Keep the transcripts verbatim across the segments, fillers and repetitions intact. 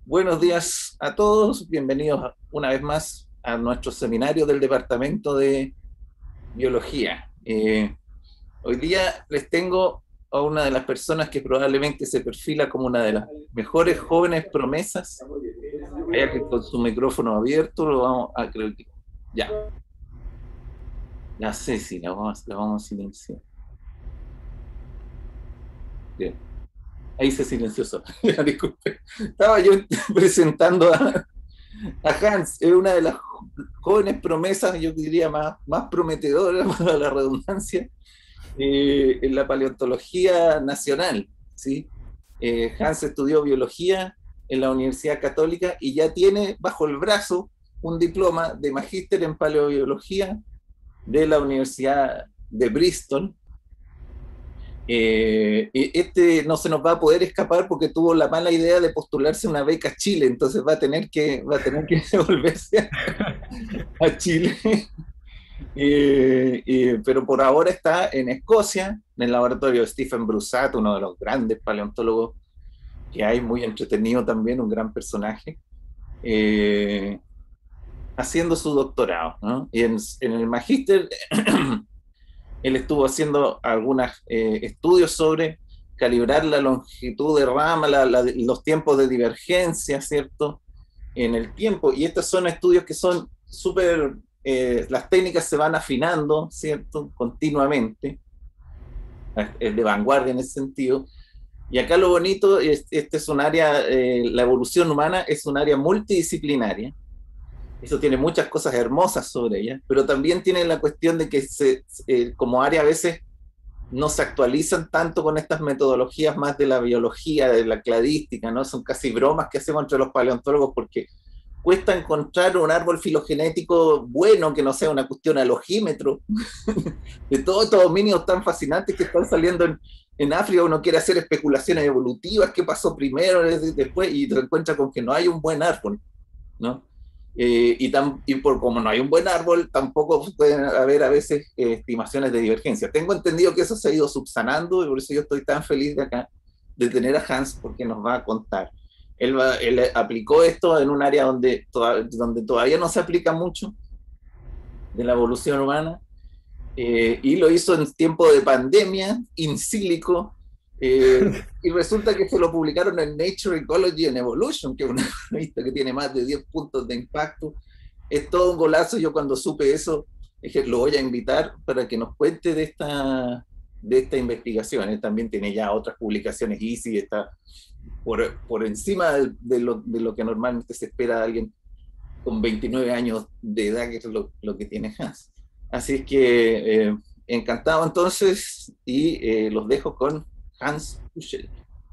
Buenos días a todos, bienvenidos una vez más a nuestro seminario del Departamento de Biología. Eh, hoy día les tengo a una de las personas que probablemente se perfila como una de las mejores jóvenes promesas. Hay alguien con su micrófono abierto, lo vamos a creo que ya, ya sé si la vamos, la vamos a silenciar. Bien, ahí se silenció solo. Disculpe. Estaba yo presentando a, a Hans, es una de las jóvenes promesas, yo diría más, más prometedoras para la redundancia, eh, en la paleontología nacional. ¿Sí? Eh, Hans estudió biología en la Universidad Católica y ya tiene bajo el brazo un diploma de magíster en paleobiología de la Universidad de Bristol. Eh, este no se nos va a poder escapar porque tuvo la mala idea de postularse una beca a Chile, entonces va a tener que, va a tener que volverse a Chile. Eh, eh, pero por ahora está en Escocia, en el laboratorio de Stephen Brusat, uno de los grandes paleontólogos que hay, muy entretenido también, un gran personaje, eh, haciendo su doctorado, ¿no? Y en, en el magíster él estuvo haciendo algunos eh, estudios sobre calibrar la longitud de rama, la, la, los tiempos de divergencia, ¿cierto? En el tiempo. Y estos son estudios que son súper, eh, las técnicas se van afinando, ¿cierto? Continuamente. Es de vanguardia en ese sentido. Y acá lo bonito, es, este es un área, eh, la evolución humana es un área multidisciplinaria. Eso tiene muchas cosas hermosas sobre ella, pero también tiene la cuestión de que se, eh, como área a veces no se actualizan tanto con estas metodologías más de la biología, de la cladística, ¿no? Son casi bromas que hacemos entre los paleontólogos porque cuesta encontrar un árbol filogenético bueno que no sea una cuestión alogímetro de todos estos dominios tan fascinantes que están saliendo en, en África. Uno quiere hacer especulaciones evolutivas, qué pasó primero, después, y se encuentra con que no hay un buen árbol, ¿no? Eh, y, tam, y por como no hay un buen árbol, tampoco pueden haber a veces eh, estimaciones de divergencia. Tengo entendido que eso se ha ido subsanando y por eso yo estoy tan feliz de acá, de tener a Hans, porque nos va a contar. Él, va, él aplicó esto en un área donde, toda, donde todavía no se aplica mucho de la evolución humana, eh, y lo hizo en tiempo de pandemia, in silico, eh, y resulta que se lo publicaron en Nature Ecology and Evolution, que es una revista que tiene más de diez puntos de impacto. Es todo un golazo. Yo cuando supe eso, dije, lo voy a invitar para que nos cuente de esta, de esta investigación. Él también tiene ya otras publicaciones easy, está por, por encima de, de, lo, de lo que normalmente se espera de alguien con veintinueve años de edad, que es lo, lo que tiene Hans. Así es que eh, encantado entonces y eh, los dejo con Hans Huschel.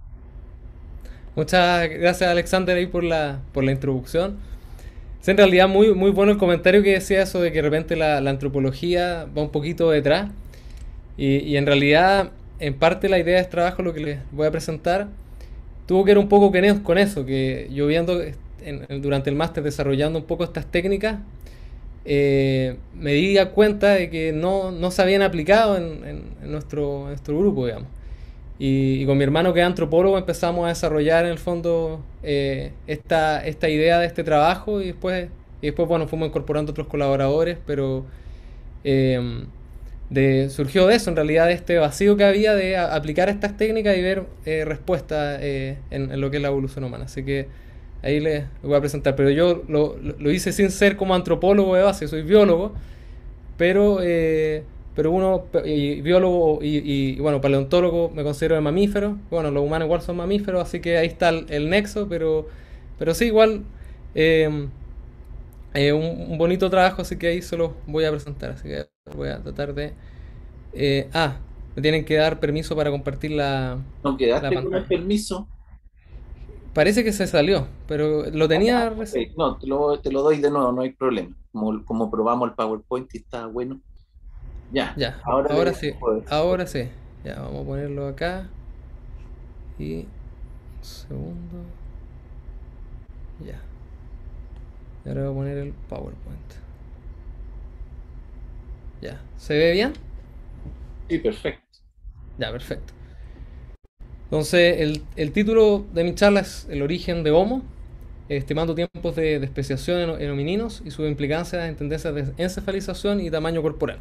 Muchas gracias, Alexander, ahí por la, por la introducción. Es en realidad muy, muy bueno el comentario que decía eso de que de repente la, la antropología va un poquito detrás. Y, y en realidad, en parte la idea de este trabajo, lo que les voy a presentar, tuvo que ver un poco con eso, que yo viendo en, en, durante el máster desarrollando un poco estas técnicas, eh, me di cuenta de que no, no se habían aplicado en, en, en nuestro, nuestro grupo, digamos. Y, y, con mi hermano que es antropólogo empezamos a desarrollar en el fondo eh, esta, esta idea de este trabajo y después, y después bueno, fuimos incorporando otros colaboradores, pero eh, de, surgió de eso, en realidad, de este vacío que había de a, aplicar estas técnicas y ver eh, respuestas eh, en, en lo que es la evolución humana. Así que ahí les voy a presentar, pero yo lo, lo hice sin ser como antropólogo de base, soy biólogo, pero... Eh, pero uno, y biólogo y, y, bueno, paleontólogo, me considero de mamífero. Bueno, los humanos igual son mamíferos, así que ahí está el, el nexo, pero, pero sí, igual eh, eh, un, un, bonito trabajo, así que ahí se los voy a presentar. Así que voy a tratar de... Eh, ah, me tienen que dar permiso para compartir la, ¿No la quedaste con el pantalla. permiso? Parece que se salió, pero lo tenía Ok, recién. no, te lo, te lo doy de nuevo, no hay problema. Como, como probamos el PowerPoint y está bueno. Ya, Ya, ahora ahora debería sí, poder. ahora sí. Ya, vamos a ponerlo acá. Y... Un segundo. Ya. Y ahora voy a poner el PowerPoint. Ya. ¿Se ve bien? Sí, perfecto. Ya, perfecto. Entonces, el, el título de mi charla es El origen de Homo. estimando tiempos de, de especiación en, en homininos y su implicancia en tendencias de encefalización y tamaño corporal.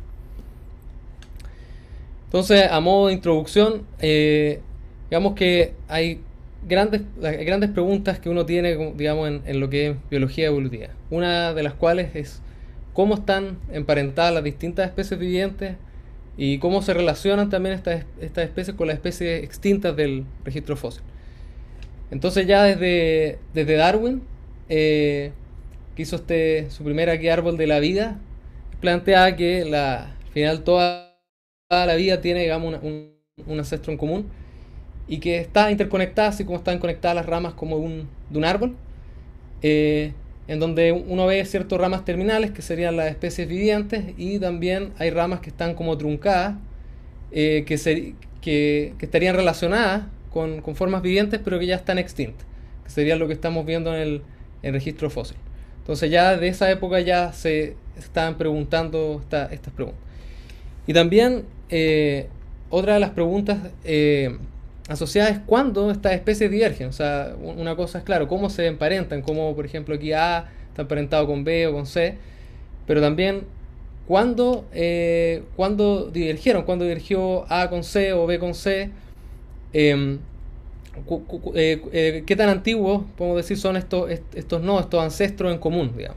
Entonces, a modo de introducción, eh, digamos que hay grandes, grandes preguntas que uno tiene, digamos, en, en lo que es biología evolutiva. Una de las cuales es cómo están emparentadas las distintas especies vivientes y cómo se relacionan también estas, estas especies con las especies extintas del registro fósil. Entonces ya desde, desde Darwin, eh, que hizo este, su primer aquí árbol de la vida, plantea que la, al final toda, toda la vida tiene, digamos, una, un, un ancestro en común y que está interconectada, así como están conectadas las ramas como un, de un árbol, eh, en donde uno ve ciertas ramas terminales que serían las especies vivientes y también hay ramas que están como truncadas, eh, que, se, que, que estarían relacionadas con, con formas vivientes pero que ya están extintas, que sería lo que estamos viendo en el, en el registro fósil. Entonces ya de esa época ya se estaban preguntando esta, estas preguntas. Y también eh, otra de las preguntas eh, asociadas es cuándo estas especies divergen. O sea, una cosa es claro, cómo se emparentan, como por ejemplo aquí A está emparentado con B o con C, pero también cuándo, eh, cuándo divergieron, cuándo divergió A con C o B con C, eh, cu, cu, eh, eh, qué tan antiguos, podemos decir, son estos, estos no, estos ancestros en común, digamos.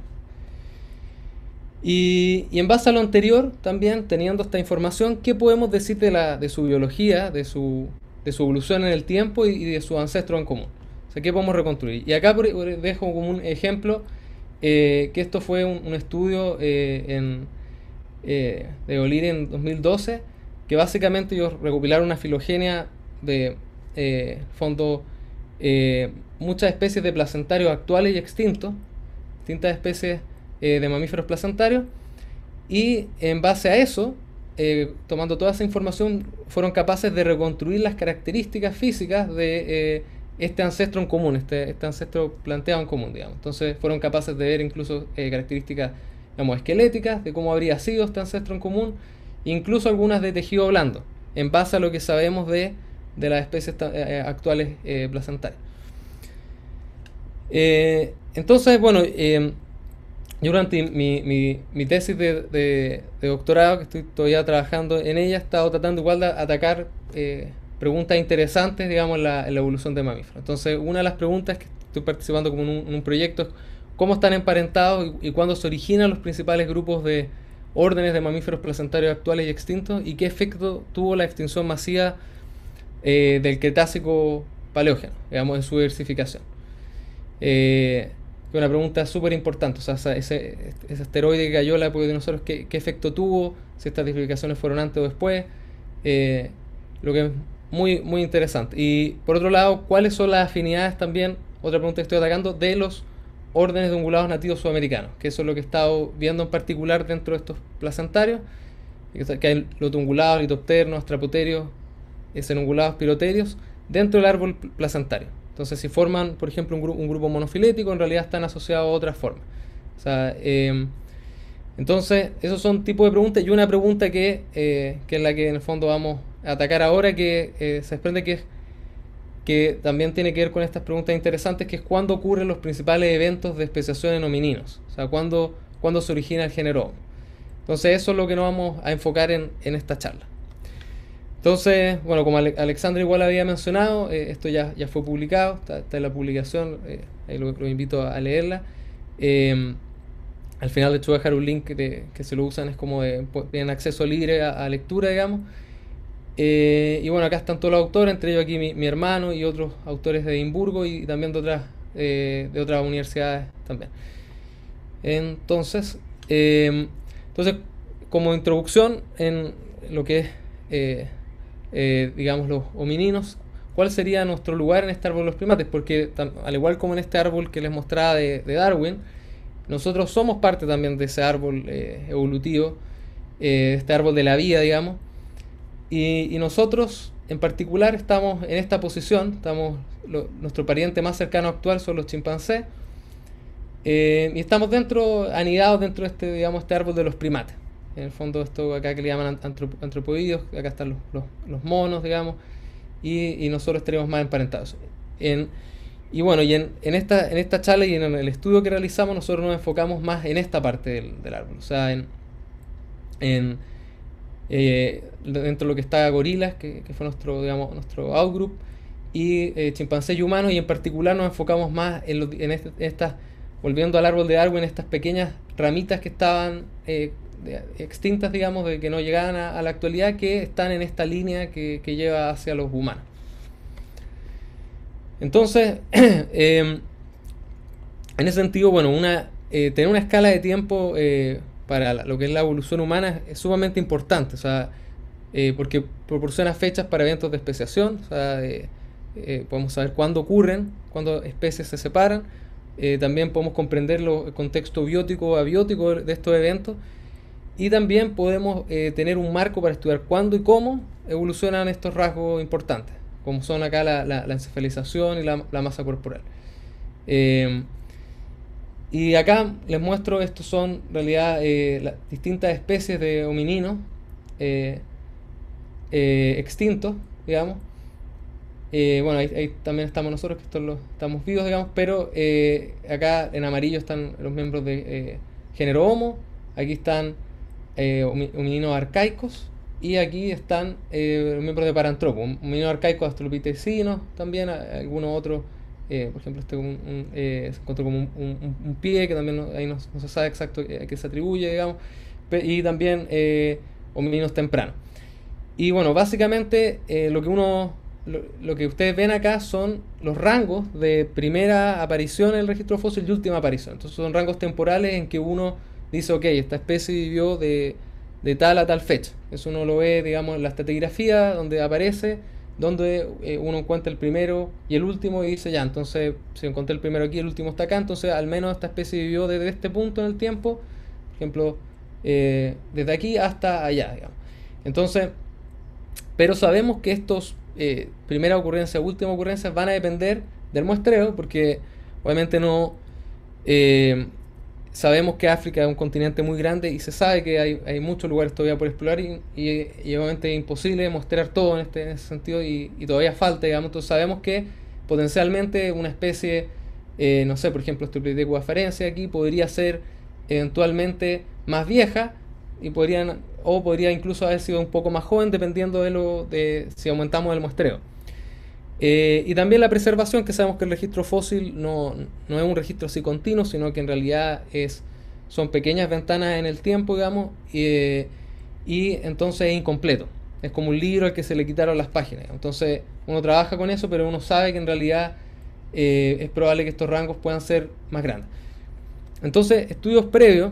Y, y en base a lo anterior, también teniendo esta información, ¿qué podemos decir de, la, de su biología, de su, de su evolución en el tiempo y, y de sus ancestros en común? O sea, ¿qué podemos reconstruir? Y acá por, por, dejo como un ejemplo eh, que esto fue un, un estudio eh, en, eh, de O'Leary en dos mil doce, que básicamente ellos recopilaron una filogenia de eh, fondo eh, muchas especies de placentarios actuales y extintos, distintas especies eh, de mamíferos placentarios, y en base a eso, eh, tomando toda esa información, fueron capaces de reconstruir las características físicas de eh, este ancestro en común, este, este ancestro planteado en común, digamos. Entonces fueron capaces de ver incluso eh, características, digamos, esqueléticas de cómo habría sido este ancestro en común, incluso algunas de tejido blando, en base a lo que sabemos de, de las especies eh, actuales eh, placentarias. Eh, entonces, bueno, eh, yo durante mi, mi, mi tesis de, de, de doctorado, que estoy todavía trabajando en ella, he estado tratando igual de atacar eh, preguntas interesantes, digamos, en la, en la evolución de mamíferos. Entonces, una de las preguntas que estoy participando como en un, en un proyecto es cómo están emparentados y, y cuándo se originan los principales grupos de órdenes de mamíferos placentarios actuales y extintos y qué efecto tuvo la extinción masiva eh, del Cretácico Paleógeno, digamos, en su diversificación. Eh, una pregunta súper importante, o sea, ese, ese asteroide que cayó en la época de dinosaurios, ¿qué, qué efecto tuvo? Si estas diversificaciones fueron antes o después, eh, lo que es muy, muy interesante. Y por otro lado, ¿cuáles son las afinidades también, otra pregunta que estoy atacando, de los órdenes de ungulados nativos sudamericanos? Que eso es lo que he estado viendo en particular dentro de estos placentarios, que hay lotungulados, litopternos, astrapoterios, ungulados, piroterios, dentro del árbol placentario. Entonces, si forman, por ejemplo, un, gru un grupo monofilético, en realidad están asociados a otras formas. O sea, eh, entonces, esos son tipos de preguntas. Y una pregunta que, eh, que es la que en el fondo vamos a atacar ahora, que eh, se desprende que, es, que también tiene que ver con estas preguntas interesantes, que es cuándo ocurren los principales eventos de especiación en homininos. O sea, cuándo, cuándo se origina el género Homo. Entonces, eso es lo que nos vamos a enfocar en, en esta charla. Entonces, bueno, como Alexandra igual había mencionado, eh, esto ya, ya fue publicado, está, está en la publicación, eh, ahí lo, lo invito a, a leerla. Eh, al final de hecho voy a dejar un link de, que se lo usan, es como de, tienen acceso libre a, a lectura, digamos. Eh, y bueno, acá están todos los autores, entre ellos aquí mi, mi hermano y otros autores de Edimburgo y también de otras, eh, de otras universidades también. Entonces, eh, entonces, como introducción en lo que es... Eh, Eh, digamos los homininos, ¿cuál sería nuestro lugar en este árbol de los primates? Porque al igual como en este árbol que les mostraba de, de Darwin, nosotros somos parte también de ese árbol eh, evolutivo, eh, este árbol de la vida, digamos, y, y nosotros en particular estamos en esta posición, estamos lo, nuestro pariente más cercano actual son los chimpancés, eh, y estamos dentro, anidados dentro de este, digamos, este árbol de los primates. En el fondo esto acá que le llaman antropoideos, acá están los, los, los monos, digamos, y, y nosotros estaríamos más emparentados. En, Y bueno, y en, en, esta, en esta charla y en el estudio que realizamos, nosotros nos enfocamos más en esta parte del, del árbol, o sea, en, en eh, dentro de lo que está gorilas, que, que fue nuestro, digamos, nuestro outgroup, y eh, chimpancés y humanos, y en particular nos enfocamos más en, lo, en, este, en estas, volviendo al árbol de Darwin, estas pequeñas ramitas que estaban eh, de, extintas, digamos, de que no llegaban a, a, la actualidad, que están en esta línea que, que lleva hacia los humanos. Entonces, eh, en ese sentido, bueno, una, eh, tener una escala de tiempo eh, para lo que es la evolución humana es sumamente importante, o sea, eh, porque proporciona fechas para eventos de especiación, o sea, eh, eh, podemos saber cuándo ocurren, cuándo especies se separan, eh, también podemos comprender lo, el contexto biótico o abiótico de estos eventos, y también podemos eh, tener un marco para estudiar cuándo y cómo evolucionan estos rasgos importantes, como son acá la, la, la encefalización y la, la masa corporal. Eh, y acá les muestro, estos son en realidad eh, las distintas especies de homininos eh, eh, extintos, digamos. Eh, bueno, ahí, ahí también estamos nosotros, que estos los, estamos vivos, digamos, pero eh, acá en amarillo están los miembros de eh, género Homo, aquí están eh, homininos arcaicos, y aquí están eh, los miembros de Paranthropus, homininos arcaicos australopitecinos, también algunos otros, eh, por ejemplo, este un, un, eh, se encontró como un, un, un pie, que también no, ahí no, no se sabe exacto a qué se atribuye, digamos, y también eh, homininos tempranos. Y bueno, básicamente eh, lo que uno lo, lo que ustedes ven acá son los rangos de primera aparición en el registro fósil y última aparición. Entonces son rangos temporales en que uno dice, ok, esta especie vivió de, de tal a tal fecha. Eso uno lo ve, digamos, en la estratigrafía, donde aparece, donde eh, uno encuentra el primero y el último y dice, ya, entonces si encontré el primero aquí y el último está acá, entonces al menos esta especie vivió desde este punto en el tiempo, por ejemplo, eh, desde aquí hasta allá, digamos. Entonces, pero sabemos que estos eh, primera ocurrencia, última ocurrencia van a depender del muestreo, porque obviamente no eh, sabemos que África es un continente muy grande y se sabe que hay, hay muchos lugares todavía por explorar, y, y, y obviamente es imposible mostrar todo en, este, en ese sentido, y, y todavía falta, digamos. Entonces sabemos que potencialmente una especie, eh, no sé, por ejemplo, Australopithecus afarensis aquí podría ser eventualmente más vieja, y podrían, o podría incluso haber sido un poco más joven, dependiendo de lo de si aumentamos el muestreo. Eh, y también la preservación, que sabemos que el registro fósil no, no es un registro así continuo, sino que en realidad es, son pequeñas ventanas en el tiempo, digamos, y, y entonces es incompleto. Es como un libro al que se le quitaron las páginas. Entonces uno trabaja con eso, pero uno sabe que en realidad eh, es probable que estos rangos puedan ser más grandes. Entonces, estudios previos,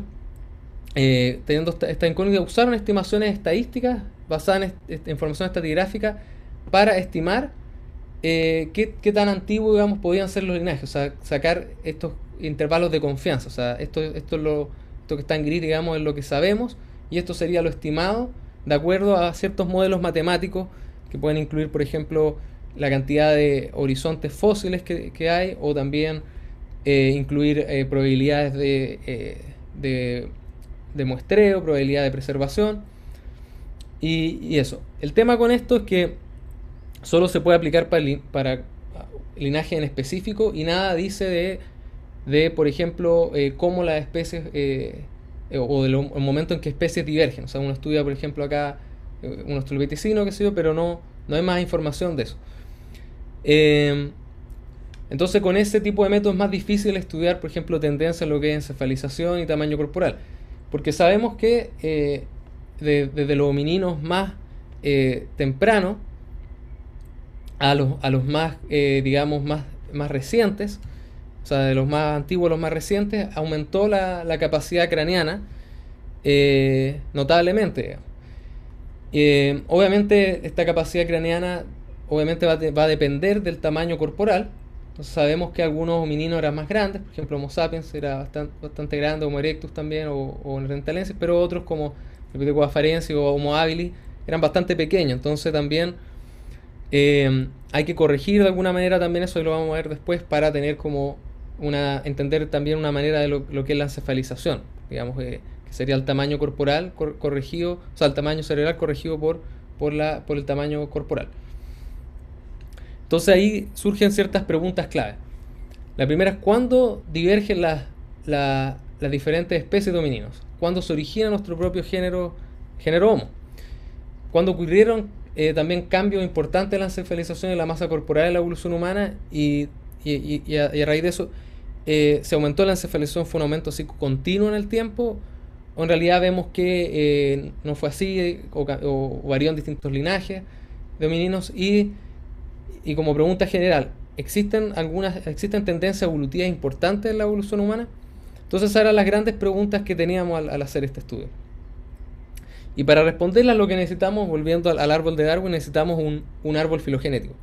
eh, teniendo esta, esta incógnita, usaron estimaciones estadísticas basadas en est información estratigráfica para estimar eh, qué, qué tan antiguos, digamos, podían ser los linajes, o sea, sacar estos intervalos de confianza. O sea, esto, esto, es lo, esto que está en gris, digamos, es lo que sabemos, y esto sería lo estimado de acuerdo a ciertos modelos matemáticos que pueden incluir, por ejemplo, la cantidad de horizontes fósiles que, que hay, o también eh, incluir eh, probabilidades de, eh, de, de muestreo, probabilidad de preservación, y, y eso. El tema con esto es que solo se puede aplicar para, para linaje en específico, y nada dice de, de por ejemplo, eh, cómo las especies, eh, o del momento en que especies divergen. O sea, uno estudia, por ejemplo, acá eh, un australopithecino, que sé yo, pero no, no hay más información de eso. Eh, entonces, con ese tipo de métodos es más difícil estudiar, por ejemplo, tendencias en lo que es encefalización y tamaño corporal, porque sabemos que eh, de, desde los homininos más eh, tempranos a los, a los más, eh, digamos, más, más recientes, o sea, de los más antiguos a los más recientes, aumentó la, la capacidad craneana eh, notablemente. Eh, obviamente, esta capacidad craneana obviamente va, de, va a depender del tamaño corporal. Entonces sabemos que algunos homininos eran más grandes, por ejemplo Homo sapiens era bastante, bastante grande, Homo erectus también, o, o Neanderthalensis, pero otros como Epithecus afarensis o Homo habilis eran bastante pequeños. Entonces también eh, hay que corregir de alguna manera también eso, y lo vamos a ver después, para tener como una, entender también una manera de lo, lo que es la encefalización, digamos, eh, que sería el tamaño corporal cor, corregido, o sea, el tamaño cerebral corregido por, por, la, por el tamaño corporal. Entonces ahí surgen ciertas preguntas clave. La primera es cuándo divergen las, la- las diferentes especies de homininos, cuándo se origina nuestro propio género, género Homo, cuándo ocurrieron eh, también cambios importantes en la encefalización y la masa corporal en la evolución humana y, y- y- y a, y a raíz de eso eh, se aumentó la encefalización, fue un aumento así continuo en el tiempo, o en realidad vemos que eh, no fue así o, o varió en distintos linajes de homininos y y como pregunta general, ¿existen algunas existen tendencias evolutivas importantes en la evolución humana? Entonces esas eran las grandes preguntas que teníamos al, al hacer este estudio. Y para responderlas lo que necesitamos, volviendo al, al árbol de Darwin, necesitamos un, un árbol filogenético.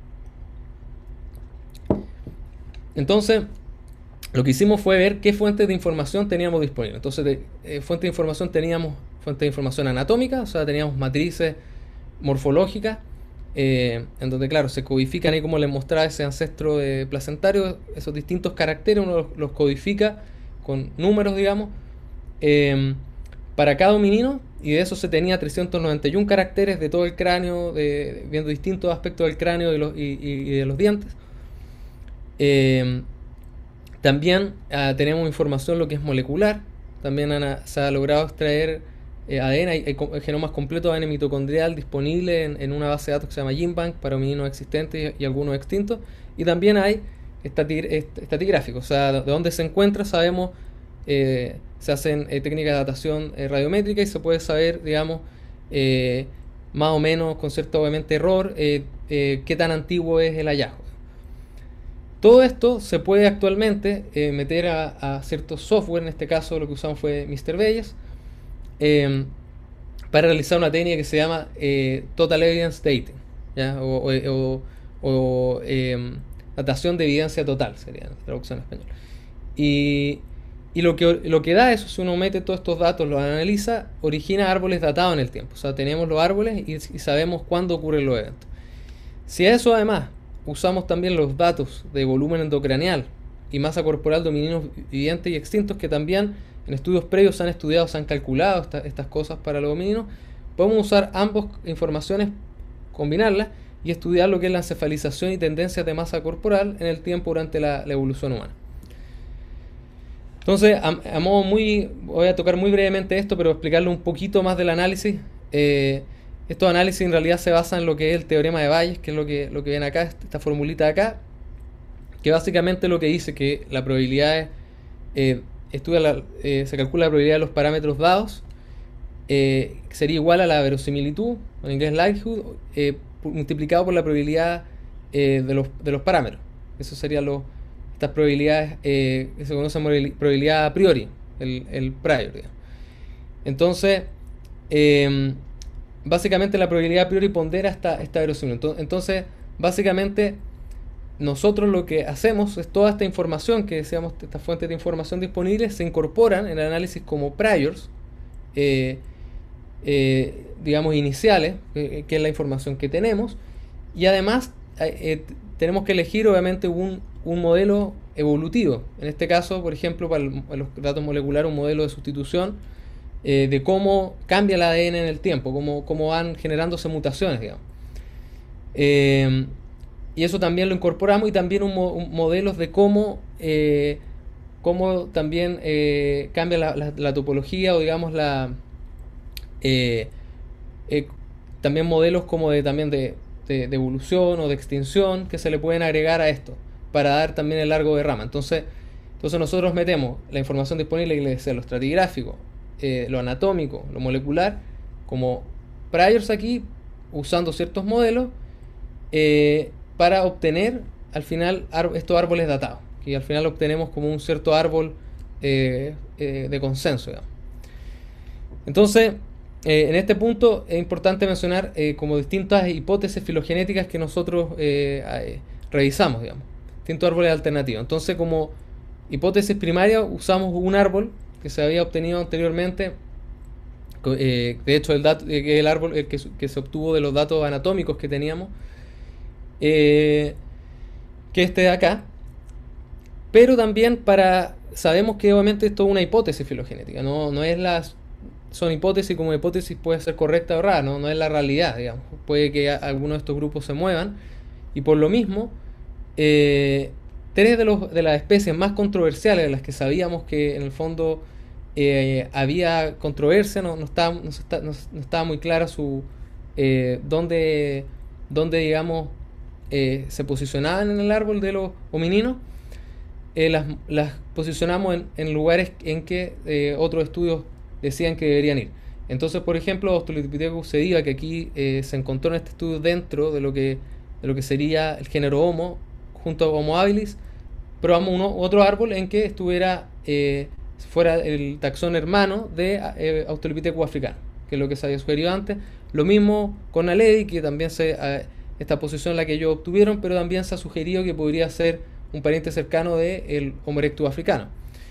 Entonces, lo que hicimos fue ver qué fuentes de información teníamos disponibles. Entonces, de eh, fuente de información teníamos fuentes de información anatómica, o sea, teníamos matrices morfológicas, eh, en donde, claro, se codifican ahí como les mostraba ese ancestro eh, placentario, esos distintos caracteres, uno los, los codifica con números, digamos, eh, para cada hominino, y de eso se tenía trescientos noventa y uno caracteres de todo el cráneo, de, viendo distintos aspectos del cráneo de los, y, y- y de los dientes. Eh, También ah, tenemos información lo que es molecular. También han- se ha logrado extraer eh, A D N, hay, hay co- genomas completos de A D N mitocondrial disponible en, en una base de datos que se llama GenBank para homininos existentes y, y algunos extintos. Y también hay estati- est- estratigráficos, o sea, de dónde se encuentra, sabemos, eh, se hacen eh, técnicas de datación eh, radiométrica y se puede saber, digamos, eh, más o menos, con cierto obviamente error, eh, eh, qué tan antiguo es el hallazgo. Todo esto se puede actualmente eh, meter a, a cierto software, en este caso lo que usamos fue mister Bayes, eh, para realizar una técnica que se llama eh, Total Evidence Dating, ¿ya? O, o- o- o, eh, datación de evidencia total, sería la traducción en español. Y, y lo, que, lo que da eso, si uno mete todos estos datos, los analiza, origina árboles datados en el tiempo. O sea, tenemos los árboles y, y sabemos cuándo ocurren los eventos. Si a eso además usamos también los datos de volumen endocraneal y masa corporal de homininos vivientes y extintos que también en estudios previos se han estudiado, se han calculado esta- estas cosas para los homininos, podemos usar ambas informaciones, combinarlas y estudiar lo que es la encefalización y tendencias de masa corporal en el tiempo durante la, la evolución humana. Entonces, a, a modo muy, voy a tocar muy brevemente esto, pero explicarle un poquito más del análisis. Eh, estos análisis en realidad se basan en lo que es el teorema de Bayes, que es lo que, lo que ven acá, esta formulita de acá, que básicamente lo que dice que la probabilidad es, eh, estudia la- eh, se calcula la probabilidad de los parámetros dados, eh, que sería igual a la verosimilitud, en inglés likelihood, eh, multiplicado por la probabilidad eh, de, los, de los parámetros. Eso sería lo, estas probabilidades eh, que se conocen como probabilidad a priori, el, el prior. Digamos. Entonces, eh, básicamente la probabilidad a priori pondera esta, esta verosimilitud. Entonces, básicamente, nosotros lo que hacemos es toda esta información que decíamos, estas fuentes de información disponibles, se incorporan en el análisis como priors, eh, eh, digamos, iniciales, eh, que es la información que tenemos, y además eh, eh, tenemos que elegir obviamente un, un modelo evolutivo. En este caso, por ejemplo, para, el, para los datos moleculares, un modelo de sustitución eh, de cómo cambia el A D N en el tiempo, cómo, cómo van generándose mutaciones, digamos. Eh, y eso también lo incorporamos y también un, mo- un modelos de cómo, eh, cómo también eh, cambia la, la- la topología o digamos la, eh, eh, también modelos como de también de, de- de evolución o de extinción que se le pueden agregar a esto para dar también el largo de rama. Entonces, entonces nosotros metemos la información disponible, que es lo estratigráfico, eh, lo anatómico, lo molecular, como priors aquí, usando ciertos modelos, eh, para obtener al final estos árboles datados, que al final obtenemos como un cierto árbol eh, eh, de consenso, digamos. Entonces, eh, en este punto es importante mencionar eh, como distintas hipótesis filogenéticas que nosotros eh, eh, revisamos, digamos, distintos árboles alternativos. Entonces, como hipótesis primaria usamos un árbol que se había obtenido anteriormente, eh, de hecho el, dato, eh, el árbol eh, que, que, se obtuvo de los datos anatómicos que teníamos, eh, que este de acá, pero también para, sabemos que obviamente esto es una hipótesis filogenética, no, no es las son hipótesis, como hipótesis puede ser correcta o errada, ¿no? No es la realidad, digamos. Puede que algunos de estos grupos se muevan y por lo mismo, eh, tres de, los, de las especies más controversiales, de las que sabíamos que en el fondo eh, había controversia, no, no, estaba, no, está, no, no estaba muy clara su eh, dónde, dónde digamos eh, se posicionaban en el árbol de los homininos, eh, las, las posicionamos en, en lugares en que eh, otros estudios decían que deberían ir. Entonces, por ejemplo, Australopithecus sediva, que aquí eh, se encontró en este estudio dentro de lo que, de lo que sería el género Homo, junto a Homo habilis, probamos uno, otro árbol en que estuviera eh, fuera el taxón hermano de eh, Australopithecus africano, que es lo que se había sugerido antes. Lo mismo con Aledi, que también se, eh, esta posición la que ellos obtuvieron, pero también se ha sugerido que podría ser un pariente cercano del Homo erectus africano.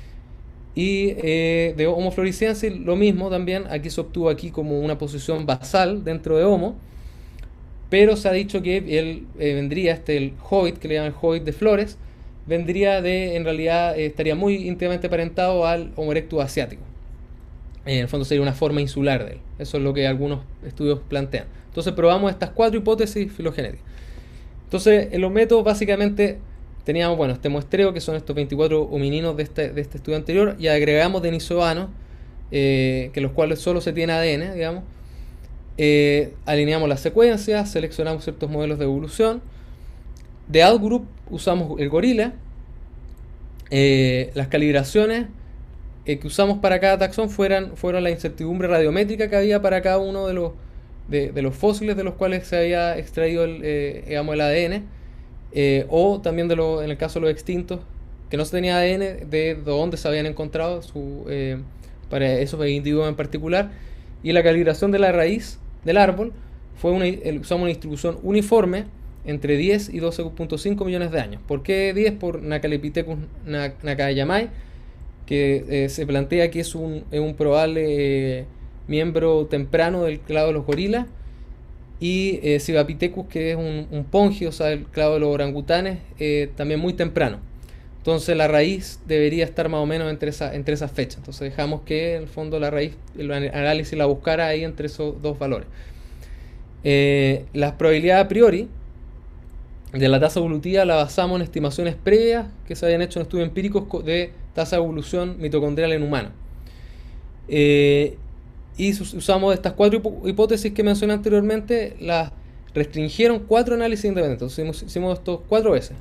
Y eh, de Homo floresiensis lo mismo también, aquí se obtuvo aquí como una posición basal dentro de Homo, pero se ha dicho que él eh, vendría, este el hobbit, que le llaman el hobbit de Flores, vendría de, en realidad eh, estaría muy íntimamente aparentado al Homo erectus asiático. En el fondo sería una forma insular de él. Eso es lo que algunos estudios plantean. Entonces probamos estas cuatro hipótesis filogenéticas. Entonces en los métodos básicamente teníamos, bueno, este muestreo, que son estos veinticuatro homininos de este, de este estudio anterior, y agregamos denisovanos, eh, que los cuales solo se tiene A D N, digamos. Eh, alineamos las secuencias, seleccionamos ciertos modelos de evolución. De Outgroup usamos el gorila. Eh, las calibraciones eh, que usamos para cada taxón fueran, fueron la incertidumbre radiométrica que había para cada uno de los, de, de los fósiles de los cuales se había extraído el, eh, digamos, el A D N. Eh, o también de lo, en el caso de los extintos, que no se tenía A D N de dónde se habían encontrado su, eh, para esos individuos en particular. Y la calibración de la raíz del árbol fue una, usamos una distribución uniforme entre diez y doce punto cinco millones de años. ¿Por qué diez? Por Nacalepithecus nakayamai, que eh, se plantea que es un, es un probable eh, miembro temprano del clado de los gorilas. Y eh, Civapithecus, que es un, un pongi, o sea, el clado de los orangutanes, eh, también muy temprano. Entonces la raíz debería estar más o menos entre, esa, entre esas fechas. Entonces dejamos que en el fondo la raíz, el análisis la buscara ahí entre esos dos valores. Eh, las probabilidades a priori de la tasa evolutiva la basamos en estimaciones previas que se habían hecho en estudios empíricos de tasa de evolución mitocondrial en humanos. Eh, y usamos estas cuatro hipótesis que mencioné anteriormente, las restringieron cuatro análisis independientes. Entonces hicimos esto cuatro veces.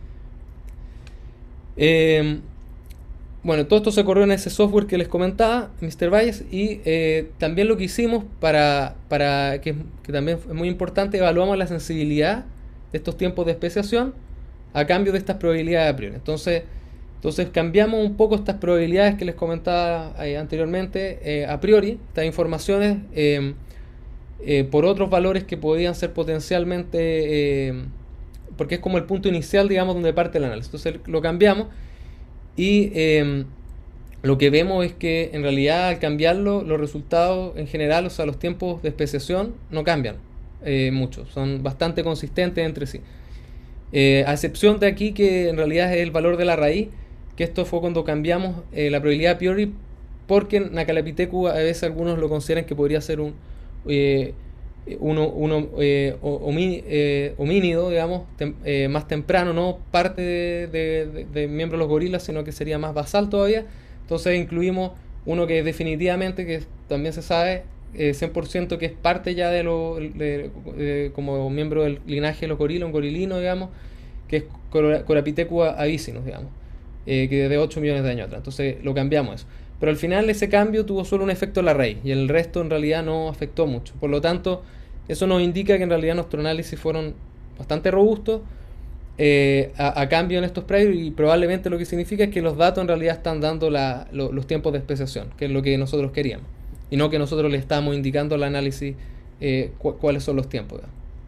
Eh, bueno, todo esto se corrió en ese software que les comentaba, mister Valles, y eh, también lo que hicimos para, para que, que también es muy importante, evaluamos la sensibilidad de estos tiempos de especiación a cambio de estas probabilidades a priori. Entonces, entonces cambiamos un poco estas probabilidades que les comentaba eh, anteriormente eh, a priori, estas informaciones eh, eh, por otros valores que podían ser potencialmente, eh, porque es como el punto inicial, digamos, donde parte el análisis. Entonces lo cambiamos y eh, lo que vemos es que en realidad al cambiarlo los resultados en general, o sea, los tiempos de especiación no cambian eh, mucho, son bastante consistentes entre sí. Eh, a excepción de aquí que en realidad es el valor de la raíz, que esto fue cuando cambiamos eh, la probabilidad a priori, porque en Nacalepithecus a veces algunos lo consideran que podría ser un eh, uno, uno eh, homí, eh, homínido, digamos, tem, eh, más temprano, no parte de, de, de, de miembros de los gorilas, sino que sería más basal todavía. Entonces incluimos uno que definitivamente, que también se sabe eh, cien por ciento que es parte ya de lo de, de, como miembro del linaje de los gorilas, un gorilino, digamos, que es Corapithecus avicinus, digamos, eh, que de ocho millones de años atrás. Entonces lo cambiamos eso. Pero al final ese cambio tuvo solo un efecto en la raíz y el resto en realidad no afectó mucho. Por lo tanto, eso nos indica que en realidad nuestros análisis fueron bastante robustos eh, a, a cambio en estos predios, y probablemente lo que significa es que los datos en realidad están dando la, lo, los tiempos de especiación, que es lo que nosotros queríamos, y no que nosotros le estamos indicando al análisis eh, cu cuáles son los tiempos.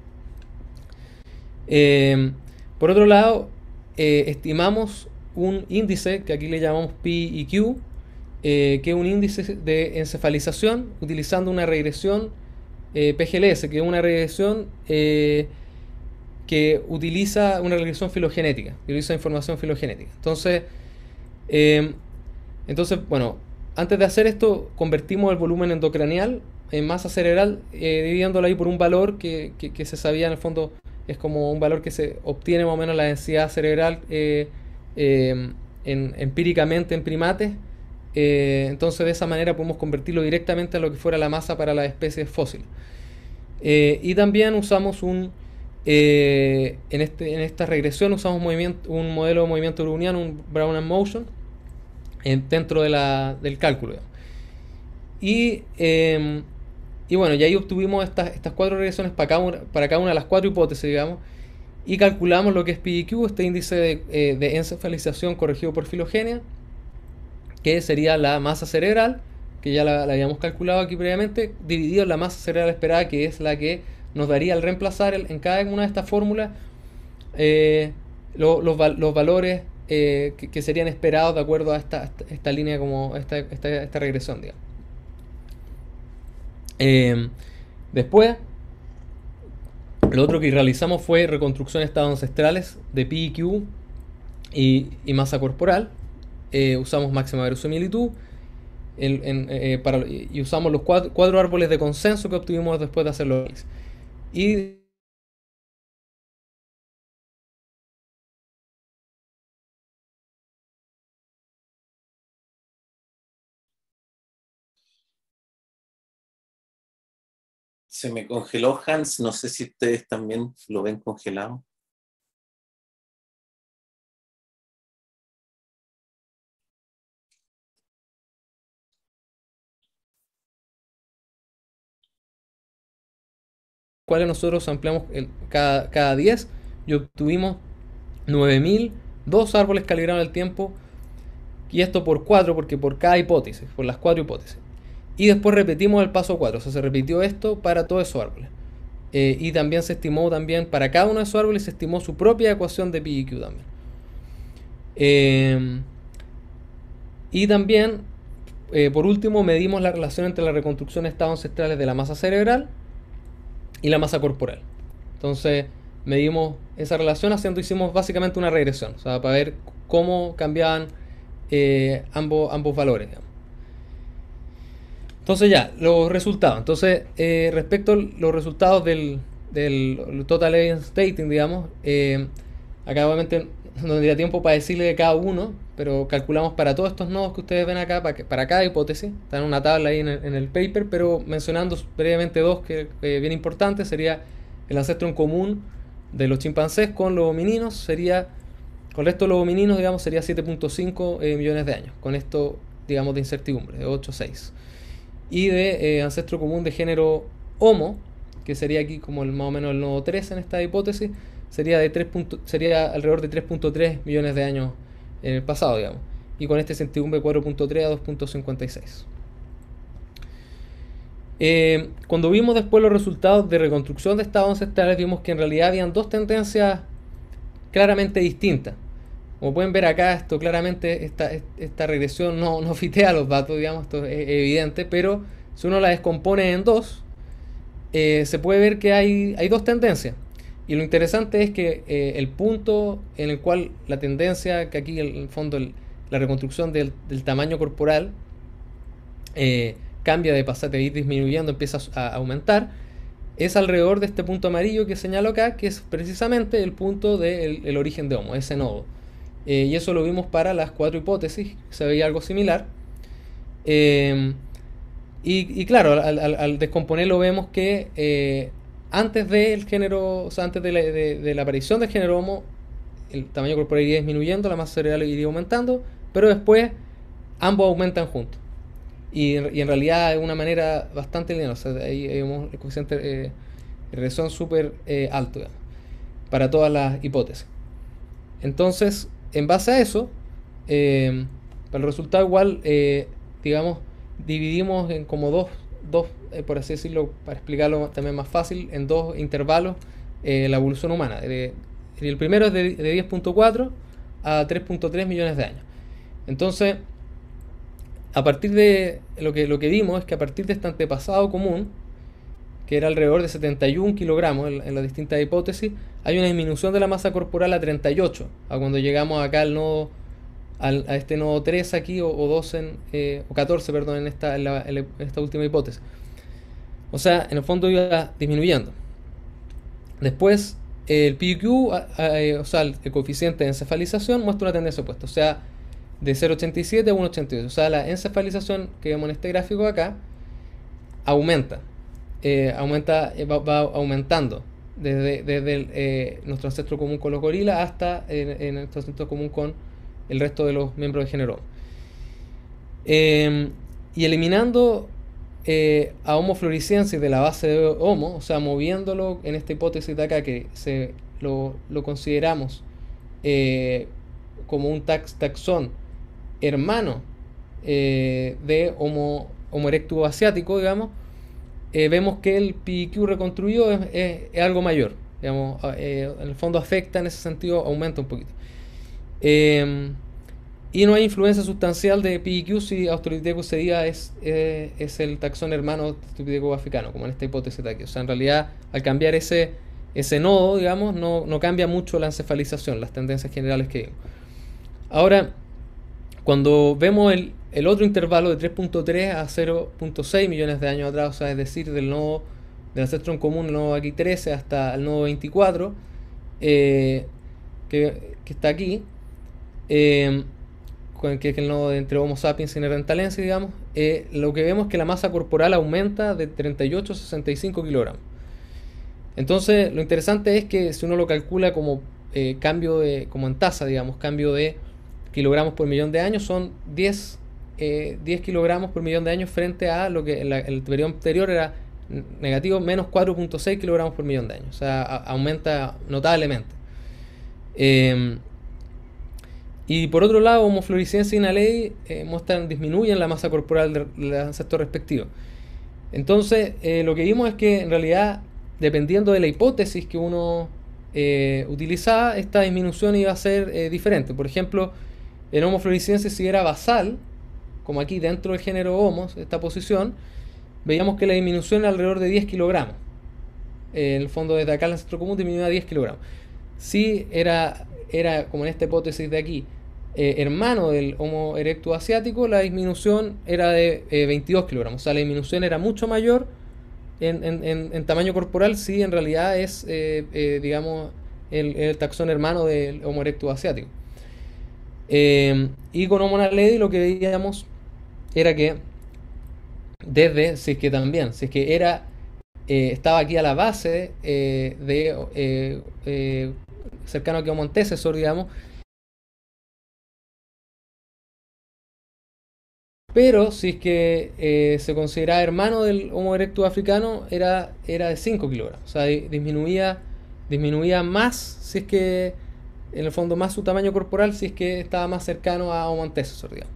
Eh, por otro lado, eh, estimamos un índice que aquí le llamamos P y Q, eh, que es un índice de encefalización utilizando una regresión eh, P G L S, que es una regresión eh, que utiliza una regresión filogenética, que utiliza información filogenética. Entonces, eh, entonces, bueno, antes de hacer esto, convertimos el volumen endocranial en masa cerebral, eh, dividiéndolo ahí por un valor que, que, que se sabía en el fondo es como un valor que se obtiene más o menos la densidad cerebral eh, eh, en, empíricamente en primates. Eh, entonces de esa manera podemos convertirlo directamente a lo que fuera la masa para las especies fósiles. Eh, y también usamos un eh, en, este, en esta regresión usamos movimiento, un modelo de movimiento browniano, un Brown and Motion, eh, dentro de la, del cálculo. Y, eh, y bueno, y ahí obtuvimos estas, estas cuatro regresiones para cada, una, para cada una de las cuatro hipótesis, digamos, y calculamos lo que es P D Q, este índice de, eh, de encefalización corregido por filogenia, que sería la masa cerebral, que ya la, la habíamos calculado aquí previamente, dividido en la masa cerebral esperada, que es la que nos daría al reemplazar el, en cada una de estas fórmulas eh, lo, los, los valores eh, que, que, serían esperados de acuerdo a esta, esta, esta línea, como esta, esta, esta regresión, digamos. Eh, después, lo otro que realizamos fue reconstrucción de estados ancestrales de P I Q y, y masa corporal. Eh, usamos máxima verosimilitud en, en, eh, para, y usamos los cuatro, cuatro árboles de consenso que obtuvimos después de hacerlo. Y se me congeló Hans, no sé si ustedes también lo ven congelado. cuales nosotros ampliamos el, cada, cada diez y obtuvimos nueve mil dos árboles calibrados en el tiempo, y esto por cuatro, porque por cada hipótesis, por las cuatro hipótesis. Y después repetimos el paso cuatro, o sea, se repitió esto para todos esos árboles. Eh, y también se estimó también para cada uno de esos árboles, se estimó su propia ecuación de P I Q también. Eh, y también, eh, por último, medimos la relación entre la reconstrucción de estados ancestrales de la masa cerebral y la masa corporal. Entonces, medimos esa relación haciendo, hicimos básicamente una regresión, o sea, para ver cómo cambiaban eh, ambos, ambos valores, digamos. Entonces ya, los resultados. Entonces, eh, respecto a los resultados del, del Total Evidence Dating, digamos, eh, acá obviamente no tendría tiempo para decirle de cada uno, pero calculamos para todos estos nodos que ustedes ven acá, para, que, para cada hipótesis, está en una tabla ahí en el, en el paper, pero mencionando brevemente dos que eh, bien importantes, sería el ancestro en común de los chimpancés con los homininos, sería, con el resto de los homininos, digamos, sería siete punto cinco eh, millones de años, con esto, digamos, de incertidumbre, de ocho a seis. Y de eh, ancestro común de género Homo, que sería aquí como el, más o menos el nodo tres en esta hipótesis, sería, de tres. sería alrededor de tres punto tres millones de años en el pasado, digamos. Y con este incertidumbre cuatro punto tres a dos punto cincuenta y seis. Eh, cuando vimos después los resultados de reconstrucción de estados ancestrales, vimos que en realidad habían dos tendencias claramente distintas. Como pueden ver acá, esto claramente, esta, esta regresión no, no fitea los datos, digamos, esto es evidente, pero si uno la descompone en dos, eh, se puede ver que hay, hay dos tendencias. Y lo interesante es que eh, el punto en el cual la tendencia, que aquí en el fondo el, la reconstrucción del, del tamaño corporal eh, cambia de pasar, de ir disminuyendo, empieza a, a aumentar, es alrededor de este punto amarillo que señalo acá, que es precisamente el punto del el origen de Homo, ese nodo. Eh, y eso lo vimos para las cuatro hipótesis, se veía algo similar. Eh, y, y claro, al, al, al descomponerlo vemos que eh, antes del género, o sea, antes de la, de, de la aparición del género Homo, el tamaño corporal iría disminuyendo, la masa cerebral iría aumentando, pero después ambos aumentan juntos. Y, y en realidad de una manera bastante lineal, o sea, ahí vemos el coeficiente eh, de regresión súper eh, alto, digamos, para todas las hipótesis. Entonces, en base a eso, eh, para el resultado igual, eh, digamos, dividimos en como dos, dos eh, por así decirlo, para explicarlo también más fácil, en dos intervalos eh, la evolución humana. De, el primero es de, de diez punto cuatro a tres punto tres millones de años. Entonces, a partir de lo que, lo que vimos es que a partir de este antepasado común, que era alrededor de setenta y un kilogramos en, en las distintas hipótesis, hay una disminución de la masa corporal a treinta y ocho, a cuando llegamos acá al nodo, al, a este nodo tres aquí, o, o doce, en, eh, o catorce, perdón, en esta, en, la, en esta última hipótesis. O sea, en el fondo iba disminuyendo. Después, el P I Q, a- a- eh, o sea, el, el coeficiente de encefalización, muestra una tendencia opuesta, o sea, de cero coma ochenta y siete a uno coma ochenta y dos. O sea, la encefalización que vemos en este gráfico acá aumenta, eh, aumenta eh, va, va aumentando desde, desde el, eh, nuestro ancestro común con los gorilas hasta eh, en nuestro ancestro común con el resto de los miembros del género. Eh, y eliminando eh, a Homo floresiensis de la base de Homo, o sea, moviéndolo en esta hipótesis de acá que se lo, lo consideramos eh, como un tax, taxón hermano eh, de Homo, Homo erectus asiático, digamos, eh, vemos que el P I Q reconstruido es, es, es algo mayor. Digamos, eh, en el fondo afecta en ese sentido, aumenta un poquito. Eh, y no hay influencia sustancial de P I Q si Australopithecus sedia es, eh, es el taxón hermano de Australopithecus africano, como en esta hipótesis de aquí. O sea, en realidad, al cambiar ese, ese nodo, digamos, no, no cambia mucho la encefalización, las tendencias generales que vimos. Ahora, cuando vemos el, el otro intervalo de tres punto tres a cero punto seis millones de años atrás, o sea, es decir, del nodo del ancestro en común, el nodo aquí trece hasta el nodo veinticuatro, eh, que, que está aquí, eh, que es el nodo de entre Homo sapiens y Neanderthalensis, digamos, eh, lo que vemos es que la masa corporal aumenta de treinta y ocho a sesenta y cinco kilogramos. Entonces, lo interesante es que si uno lo calcula como eh, cambio de, como en tasa, digamos, cambio de kilogramos por millón de años, son diez, eh, diez kilogramos por millón de años frente a lo que en la, el periodo anterior era negativo, menos cuatro punto seis kilogramos por millón de años. O sea, a, aumenta notablemente. Eh, y por otro lado, Homo floresiensis y Naledi eh, muestran, disminuyen la masa corporal del ancestro respectivo. Entonces, eh, lo que vimos es que en realidad, dependiendo de la hipótesis que uno eh, utilizaba, esta disminución iba a ser eh, diferente. Por ejemplo, en Homo floresiensis, si era basal, como aquí dentro del género Homo, esta posición, veíamos que la disminución era alrededor de diez kilogramos. Eh, en el fondo, desde acá el ancestro común disminuía diez kilogramos. Si era, era como en esta hipótesis de aquí, eh, hermano del Homo erectus asiático, la disminución era de eh, veintidós kilogramos. O sea, la disminución era mucho mayor en, en, en, en tamaño corporal si en realidad es, eh, eh, digamos, el, el taxón hermano del Homo erectus asiático. Eh, y con Homo naledi lo que veíamos era que desde, si es que también, si es que era, eh, estaba aquí a la base eh, de eh, eh, cercano aquí a Homo antecesor, digamos, pero si es que eh, se consideraba hermano del Homo erectus africano, era, era de cinco kilogramos. O sea, disminuía, disminuía más si es que, en el fondo, más su tamaño corporal si es que estaba más cercano a Homo antecesor, digamos.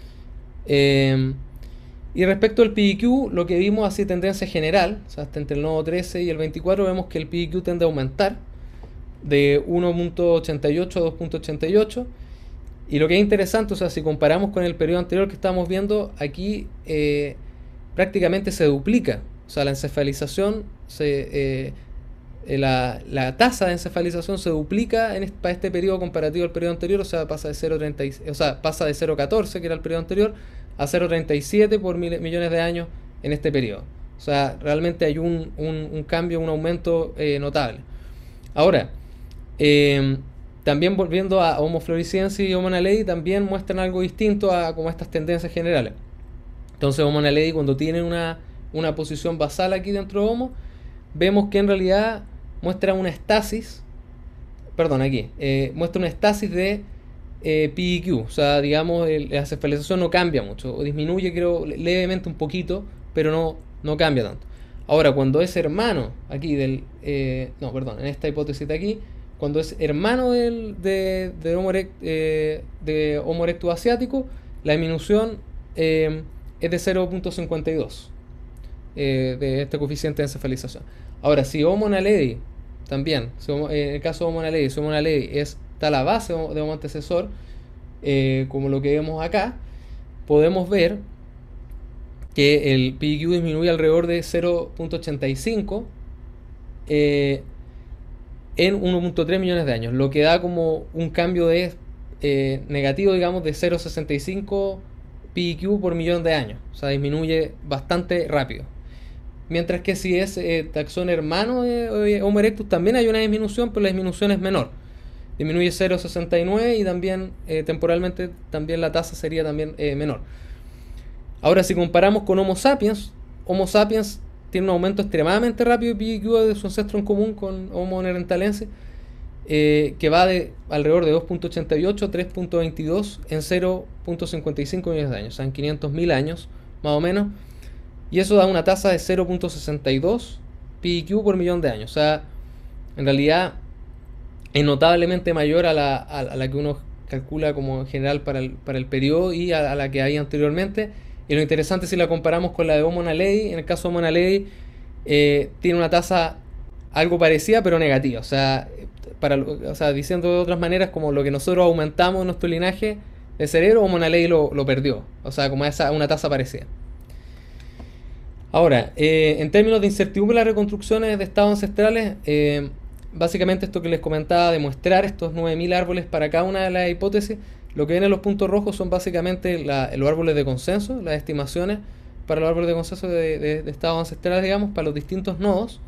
Eh, y respecto al P I Q, lo que vimos así tendencia general, o sea, hasta entre el nodo trece y el veinticuatro, vemos que el P I Q tiende a aumentar de uno punto ochenta y ocho a dos punto ochenta y ocho. Y lo que es interesante, o sea, si comparamos con el periodo anterior que estábamos viendo, aquí eh, prácticamente se duplica. O sea, la encefalización, se, eh, la, la tasa de encefalización se duplica en este, para este periodo comparativo al periodo anterior, o sea, pasa de cero punto treinta, o sea, pasa de cero punto catorce, que era el periodo anterior, a cero punto treinta y siete por mil, millones de años en este periodo. O sea, realmente hay un, un, un cambio, un aumento eh, notable. Ahora, eh, también volviendo a Homo floresiensis y Homo naledi, también muestran algo distinto a como estas tendencias generales. Entonces Homo naledi, cuando tiene una, una posición basal aquí dentro de Homo, vemos que en realidad muestra una estasis, perdón, aquí, eh, muestra una estasis de eh, P I Q, o sea, digamos, el, la encefalización no cambia mucho, o disminuye creo levemente un poquito, pero no, no cambia tanto. Ahora, cuando es hermano aquí del, eh, no, perdón, en esta hipótesis de aquí, cuando es hermano del, de, de, Homo erect, eh, de Homo erectus asiático, la disminución eh, es de cero punto cincuenta y dos eh, de este coeficiente de encefalización. Ahora, si Homo naledi, también, si homo, eh, en el caso de Homo naledi, si Homo naledi es, está a la base de Homo antecesor, eh, como lo que vemos acá, podemos ver que el P I Q disminuye alrededor de cero punto ochenta y cinco eh, en uno punto tres millones de años, lo que da como un cambio de eh, negativo, digamos, de cero punto sesenta y cinco P I Q por millón de años. O sea, disminuye bastante rápido. mientras que si es eh, taxón hermano de Homo erectus también hay una disminución, pero la disminución es menor. Disminuye cero coma sesenta y nueve y también eh, temporalmente también la tasa sería también eh, menor. Ahora, si comparamos con Homo sapiens, Homo sapiens tiene un aumento extremadamente rápido de P I Q de su ancestro en común con Homo neanderthalensis, eh, que va de alrededor de dos punto ochenta y ocho a tres punto veintidós en cero punto cincuenta y cinco millones de años, o sea, en quinientos mil años más o menos, y eso da una tasa de cero punto sesenta y dos P I Q por millón de años, o sea, en realidad es notablemente mayor a la, a la que uno calcula como en general para el, para el periodo y a, a la que hay anteriormente. Y lo interesante si la comparamos con la de Homo naledi, en el caso de Homo naledi eh, tiene una tasa algo parecida pero negativa, o sea, para, o sea, diciendo de otras maneras, como lo que nosotros aumentamos en nuestro linaje de cerebro, Homo naledi lo, lo perdió, o sea, como esa, una tasa parecida. Ahora, eh, en términos de incertidumbre de las reconstrucciones de estados ancestrales, eh, básicamente esto que les comentaba, de mostrar estos nueve mil árboles para cada una de las hipótesis, lo que ven en los puntos rojos son básicamente la, los árboles de consenso, las estimaciones para los árboles de consenso de, de, de estados ancestrales, digamos, para los distintos nodos.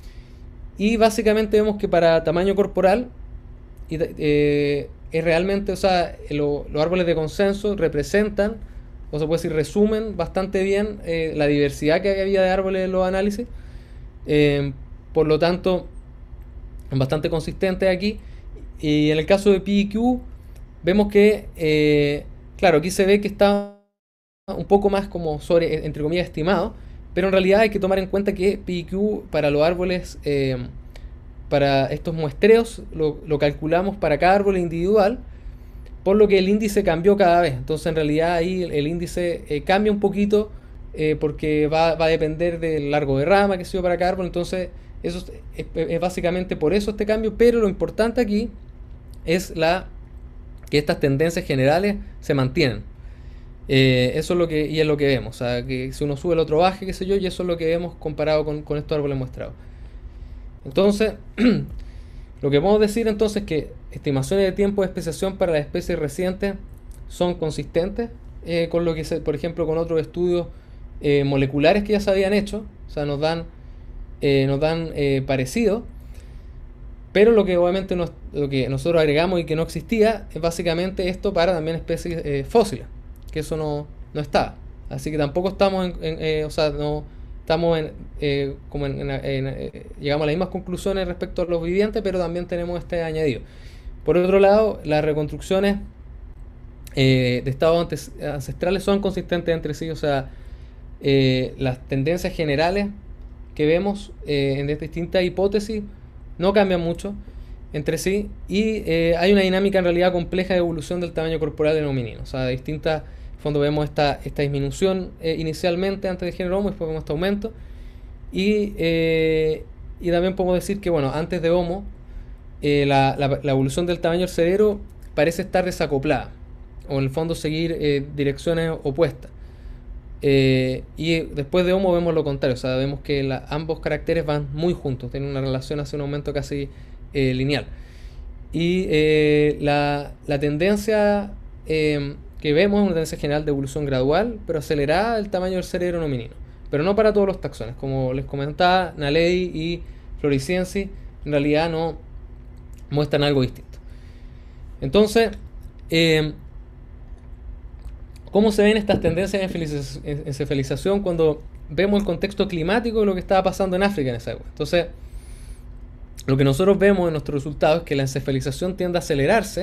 Y básicamente vemos que para tamaño corporal y, eh, es realmente, o sea, lo, los árboles de consenso representan, o se puede decir, resumen bastante bien eh, la diversidad que había de árboles en los análisis. Eh, por lo tanto, bastante consistente aquí. Y en el caso de P I Q, vemos que, eh, claro, aquí se ve que está un poco más como sobre, entre comillas, estimado, pero en realidad hay que tomar en cuenta que P I Q para los árboles, eh, para estos muestreos, lo, lo calculamos para cada árbol individual, por lo que el índice cambió cada vez. Entonces en realidad ahí el, el índice eh, cambia un poquito eh, porque va, va a depender del largo de rama que se dio para cada árbol. Entonces eso es, es, es básicamente por eso este cambio, pero lo importante aquí es la que estas tendencias generales se mantienen. Eh, eso es lo que, y es lo que vemos, o sea, que si uno sube el otro baje, qué sé yo, y eso es lo que vemos comparado con, con estos árboles muestrados. Entonces, lo que podemos decir entonces es que estimaciones de tiempo de especiación para las especies recientes son consistentes eh, con lo que, se, por ejemplo, con otros estudios eh, moleculares que ya se habían hecho, o sea, nos dan, eh, nos dan eh, parecido, pero lo que obviamente nos, lo que nosotros agregamos y que no existía es básicamente esto para también especies eh, fósiles, que eso no, no estaba. Así que tampoco estamos en, en eh, o sea, no estamos en, eh, como en, en, en eh, llegamos a las mismas conclusiones respecto a los vivientes, pero también tenemos este añadido. Por otro lado, las reconstrucciones eh, de estados antes, ancestrales son consistentes entre sí, o sea, eh, las tendencias generales que vemos eh, en distintas hipótesis no cambian mucho entre sí y eh, hay una dinámica en realidad compleja de evolución del tamaño corporal de los homininos, o sea, de distintas. En el fondo vemos esta, esta disminución eh, inicialmente antes del género Homo, después vemos este aumento. Y, eh, y también podemos decir que, bueno, antes de Homo, eh, la, la, la evolución del tamaño del cerebro parece estar desacoplada, o en el fondo seguir eh, direcciones opuestas. Eh, y después de Homo vemos lo contrario, o sea, vemos que la, ambos caracteres van muy juntos, tienen una relación hacia un aumento casi eh, lineal. Y eh, la, la tendencia... Eh, que vemos una tendencia general de evolución gradual, pero acelerada del tamaño del cerebro en hominino. Pero no para todos los taxones. Como les comentaba, Naledi y Floresiensis en realidad no muestran algo distinto. Entonces, eh, ¿cómo se ven estas tendencias de encefalización cuando vemos el contexto climático de lo que estaba pasando en África en esa época? Entonces, lo que nosotros vemos en nuestros resultados es que la encefalización tiende a acelerarse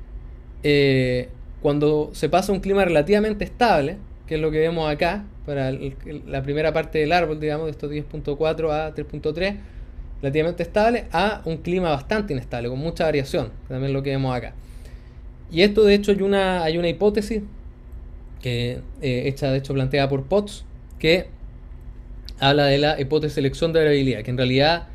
eh, cuando se pasa un clima relativamente estable, que es lo que vemos acá, para el, la primera parte del árbol, digamos, de estos diez punto cuatro a tres punto tres, relativamente estable, a un clima bastante inestable, con mucha variación, también lo que vemos acá. Y esto, de hecho, hay una, hay una hipótesis, que eh, hecha, de hecho, planteada por Potts, que habla de la hipótesis de selección de variabilidad, que en realidad,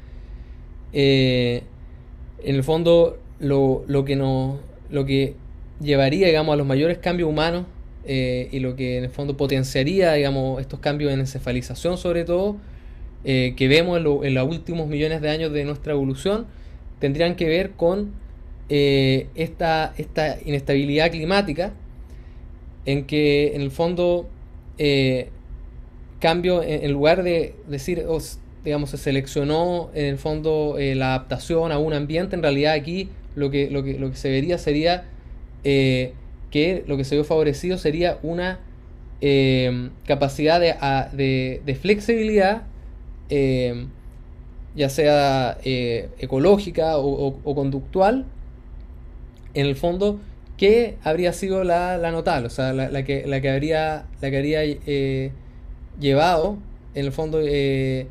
eh, en el fondo, lo, lo que nos... Lo que llevaría, digamos, a los mayores cambios humanos eh, y lo que en el fondo potenciaría, digamos, estos cambios en encefalización sobre todo eh, que vemos en, lo, en los últimos millones de años de nuestra evolución, tendrían que ver con eh, esta, esta inestabilidad climática en que en el fondo eh, cambio, en, en lugar de decir, oh, digamos, se seleccionó en el fondo eh, la adaptación a un ambiente, en realidad aquí lo que, lo que, lo que se vería sería eh, que lo que se vio favorecido sería una eh, capacidad de, a, de, de flexibilidad, eh, ya sea eh, ecológica o, o, o conductual, en el fondo, que habría sido la, la notable, o sea, la, la, que, la que habría, la que habría eh, llevado, en el fondo, eh,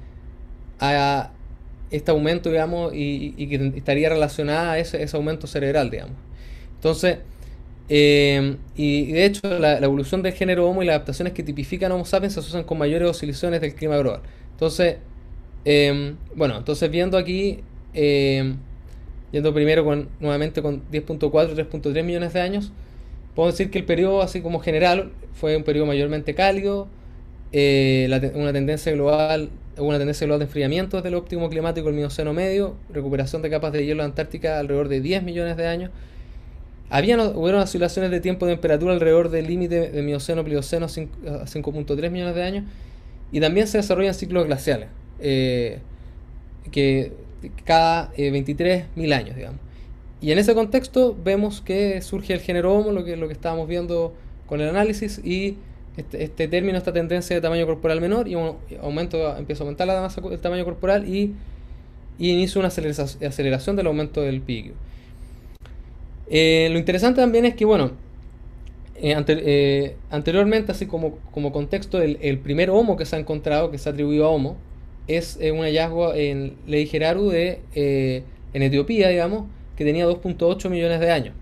a este aumento, digamos, y, y que estaría relacionada a ese, ese aumento cerebral, digamos. Entonces, eh, y, y de hecho, la, la evolución del género Homo y las adaptaciones que tipifican Homo sapiens se asocian con mayores oscilaciones del clima global. Entonces, eh, bueno, entonces viendo aquí, eh, yendo primero con, nuevamente con diez punto cuatro y tres punto tres millones de años, puedo decir que el periodo, así como general, fue un periodo mayormente cálido, eh, la, una tendencia global, una tendencia global de enfriamiento desde el óptimo climático del Mioceno medio, recuperación de capas de hielo antártica alrededor de diez millones de años. Habían, hubieron oscilaciones de tiempo de temperatura alrededor del límite de Mioceno Plioceno a cinco punto tres millones de años, y también se desarrollan ciclos glaciales, eh, que cada eh, veintitrés mil años, digamos. Y en ese contexto vemos que surge el género Homo, lo que, lo que estábamos viendo con el análisis, y este, este término, esta tendencia de tamaño corporal menor, y un aumento, empieza a aumentar la masa, el tamaño corporal, y, y inicia una aceleración, aceleración del aumento del P I Q. Eh, lo interesante también es que, bueno, eh, ante, eh, anteriormente, así como, como contexto, el, el primer Homo que se ha encontrado, que se ha atribuido a Homo, es eh, un hallazgo en Leigeraru de, eh, en Etiopía, digamos, que tenía dos punto ocho millones de años.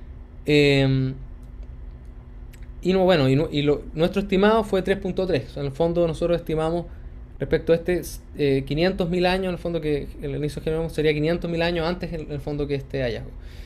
Eh, y no, bueno, y, no, y lo, nuestro estimado fue tres punto tres. O sea, en el fondo nosotros estimamos respecto a este eh, quinientos mil años, en el fondo que el inicio del género sería quinientos mil años antes, en el fondo, que este hallazgo.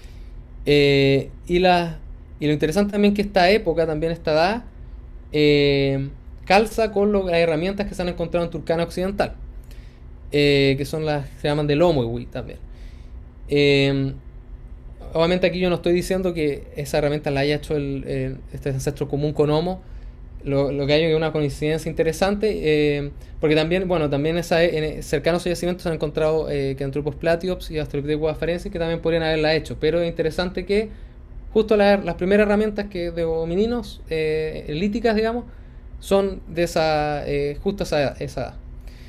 Eh, y, la, y lo interesante también que esta época, también esta edad, eh, calza con lo, las herramientas que se han encontrado en Turkana Occidental, eh, que son las se llaman del Omoiwi también. Eh, obviamente aquí yo no estoy diciendo que esa herramienta la haya hecho el, el, este ancestro común con Homo. Lo, lo que hay es una coincidencia interesante, eh, porque también, bueno, también esa, en cercanos a yacimientos se han encontrado eh, Kenthropus platyops y Australopithecus afarensis que también podrían haberla hecho, pero es interesante que justo la, las primeras herramientas que de homininos eh, líticas, digamos, son de esa, eh, justo esa, esa edad.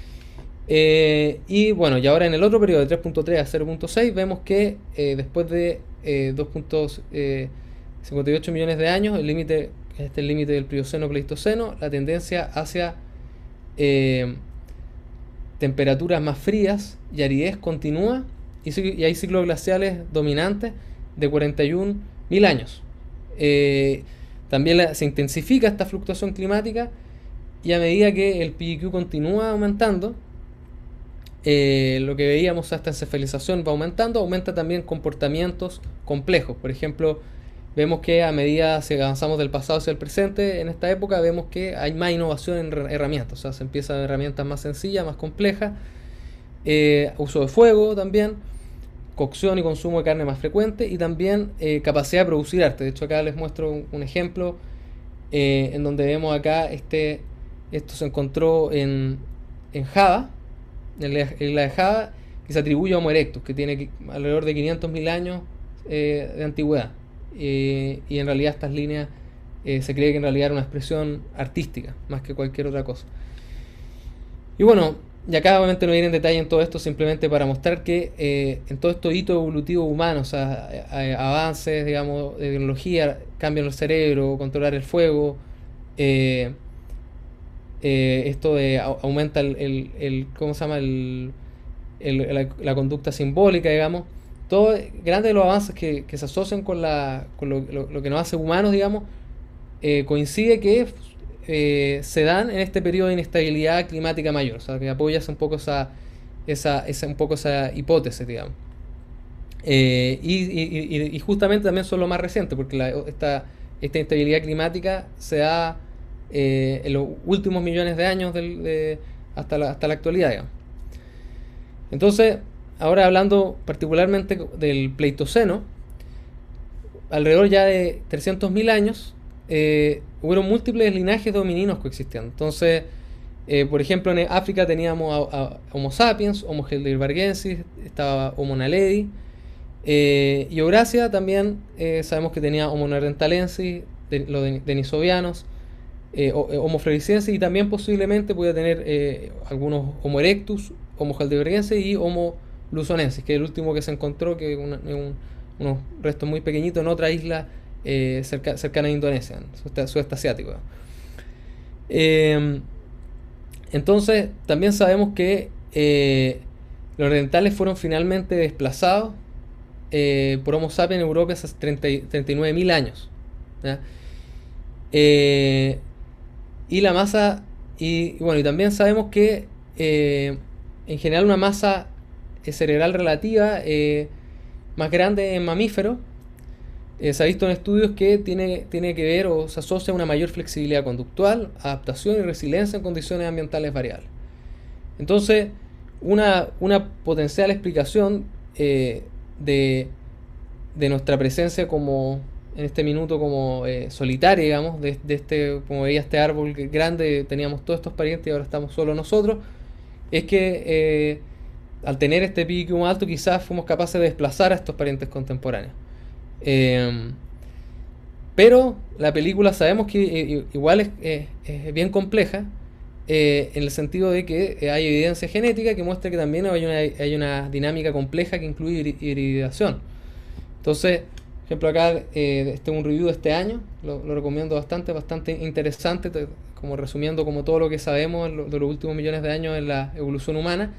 Eh, y bueno, y ahora en el otro periodo de tres punto tres a cero punto seis vemos que eh, después de eh, dos punto cincuenta y ocho millones de años, el límite, este es el límite del Plioceno-Pleistoceno, la tendencia hacia eh, temperaturas más frías y aridez continúa, y, y hay ciclos glaciales dominantes de cuarenta y un mil años. Eh, también la, se intensifica esta fluctuación climática, y a medida que el P I Q continúa aumentando, Eh, lo que veíamos, esta encefalización va aumentando, aumenta también comportamientos complejos. Por ejemplo, vemos que a medida que avanzamos del pasado hacia el presente, en esta época vemos que hay más innovación en herramientas, o sea, se empieza a ver herramientas más sencillas, más complejas, eh, uso de fuego también, cocción y consumo de carne más frecuente, y también eh, capacidad de producir arte. De hecho, acá les muestro un, un ejemplo eh, en donde vemos acá, este, esto se encontró en, en Java, en la, en la de Java, que se atribuye a Homo erectus, que tiene alrededor de quinientos mil años eh, de antigüedad. Eh, y en realidad estas líneas eh, se cree que en realidad era una expresión artística, más que cualquier otra cosa. Y bueno, y acá obviamente no iré en detalle en todo esto, simplemente para mostrar que eh, en todo estos hitos evolutivos humanos, o sea, a, a, avances, digamos, de tecnología, cambian el cerebro, controlar el fuego, eh, Eh, esto de aumenta el, el, el ¿cómo se llama? El, el, la, la conducta simbólica, digamos. Todo grandes de los avances que, que se asocian con, la, con lo, lo, lo que nos hace humanos, digamos, eh, coincide que eh, se dan en este periodo de inestabilidad climática mayor, o sea, que apoya un poco esa, esa, esa, un poco esa hipótesis, digamos. Eh, y, y, y justamente también son lo más reciente, porque la, esta, esta inestabilidad climática se da Eh, en los últimos millones de años del, de, hasta, la, hasta la actualidad, digamos. Entonces, ahora hablando particularmente del Pleistoceno, alrededor ya de trescientos mil años, eh, hubieron múltiples linajes de homininos coexistiendo. Entonces, Eh, por ejemplo, en África teníamos a, a Homo sapiens, Homo heidelbergensis, estaba Homo naledi. Eh, y Eurasia también eh, sabemos que tenía Homo neanderthalensis, de, los denisovianos, eh, Homo floresiensis, y también posiblemente podía tener eh, algunos Homo erectus, Homo heidelbergensis y Homo luzonensis, que es el último que se encontró, que es un, unos restos muy pequeñitos en otra isla eh, cerca, cercana a Indonesia, en sudeste asiático. Eh, entonces, también sabemos que eh, los orientales fueron finalmente desplazados eh, por Homo sapiens en Europa hace treinta, treinta y nueve mil años. Eh, y la masa, y, y bueno, y también sabemos que eh, en general una masa cerebral relativa eh, más grande en mamíferos. Eh, se ha visto en estudios que tiene, tiene que ver o se asocia a una mayor flexibilidad conductual, adaptación y resiliencia en condiciones ambientales variables. Entonces, una, una potencial explicación eh, de, de nuestra presencia como en este minuto como eh, solitaria, digamos, de, de este, como veía este árbol grande, teníamos todos estos parientes y ahora estamos solo nosotros, es que eh, al tener este pico alto quizás fuimos capaces de desplazar a estos parientes contemporáneos. Eh, pero la película sabemos que eh, igual es, eh, es bien compleja eh, en el sentido de que hay evidencia genética que muestra que también hay una, hay una dinámica compleja que incluye hibridación. Entonces, por ejemplo, acá eh, este es un review de este año, lo, lo recomiendo bastante, bastante interesante, te, como resumiendo como todo lo que sabemos de los últimos millones de años en la evolución humana.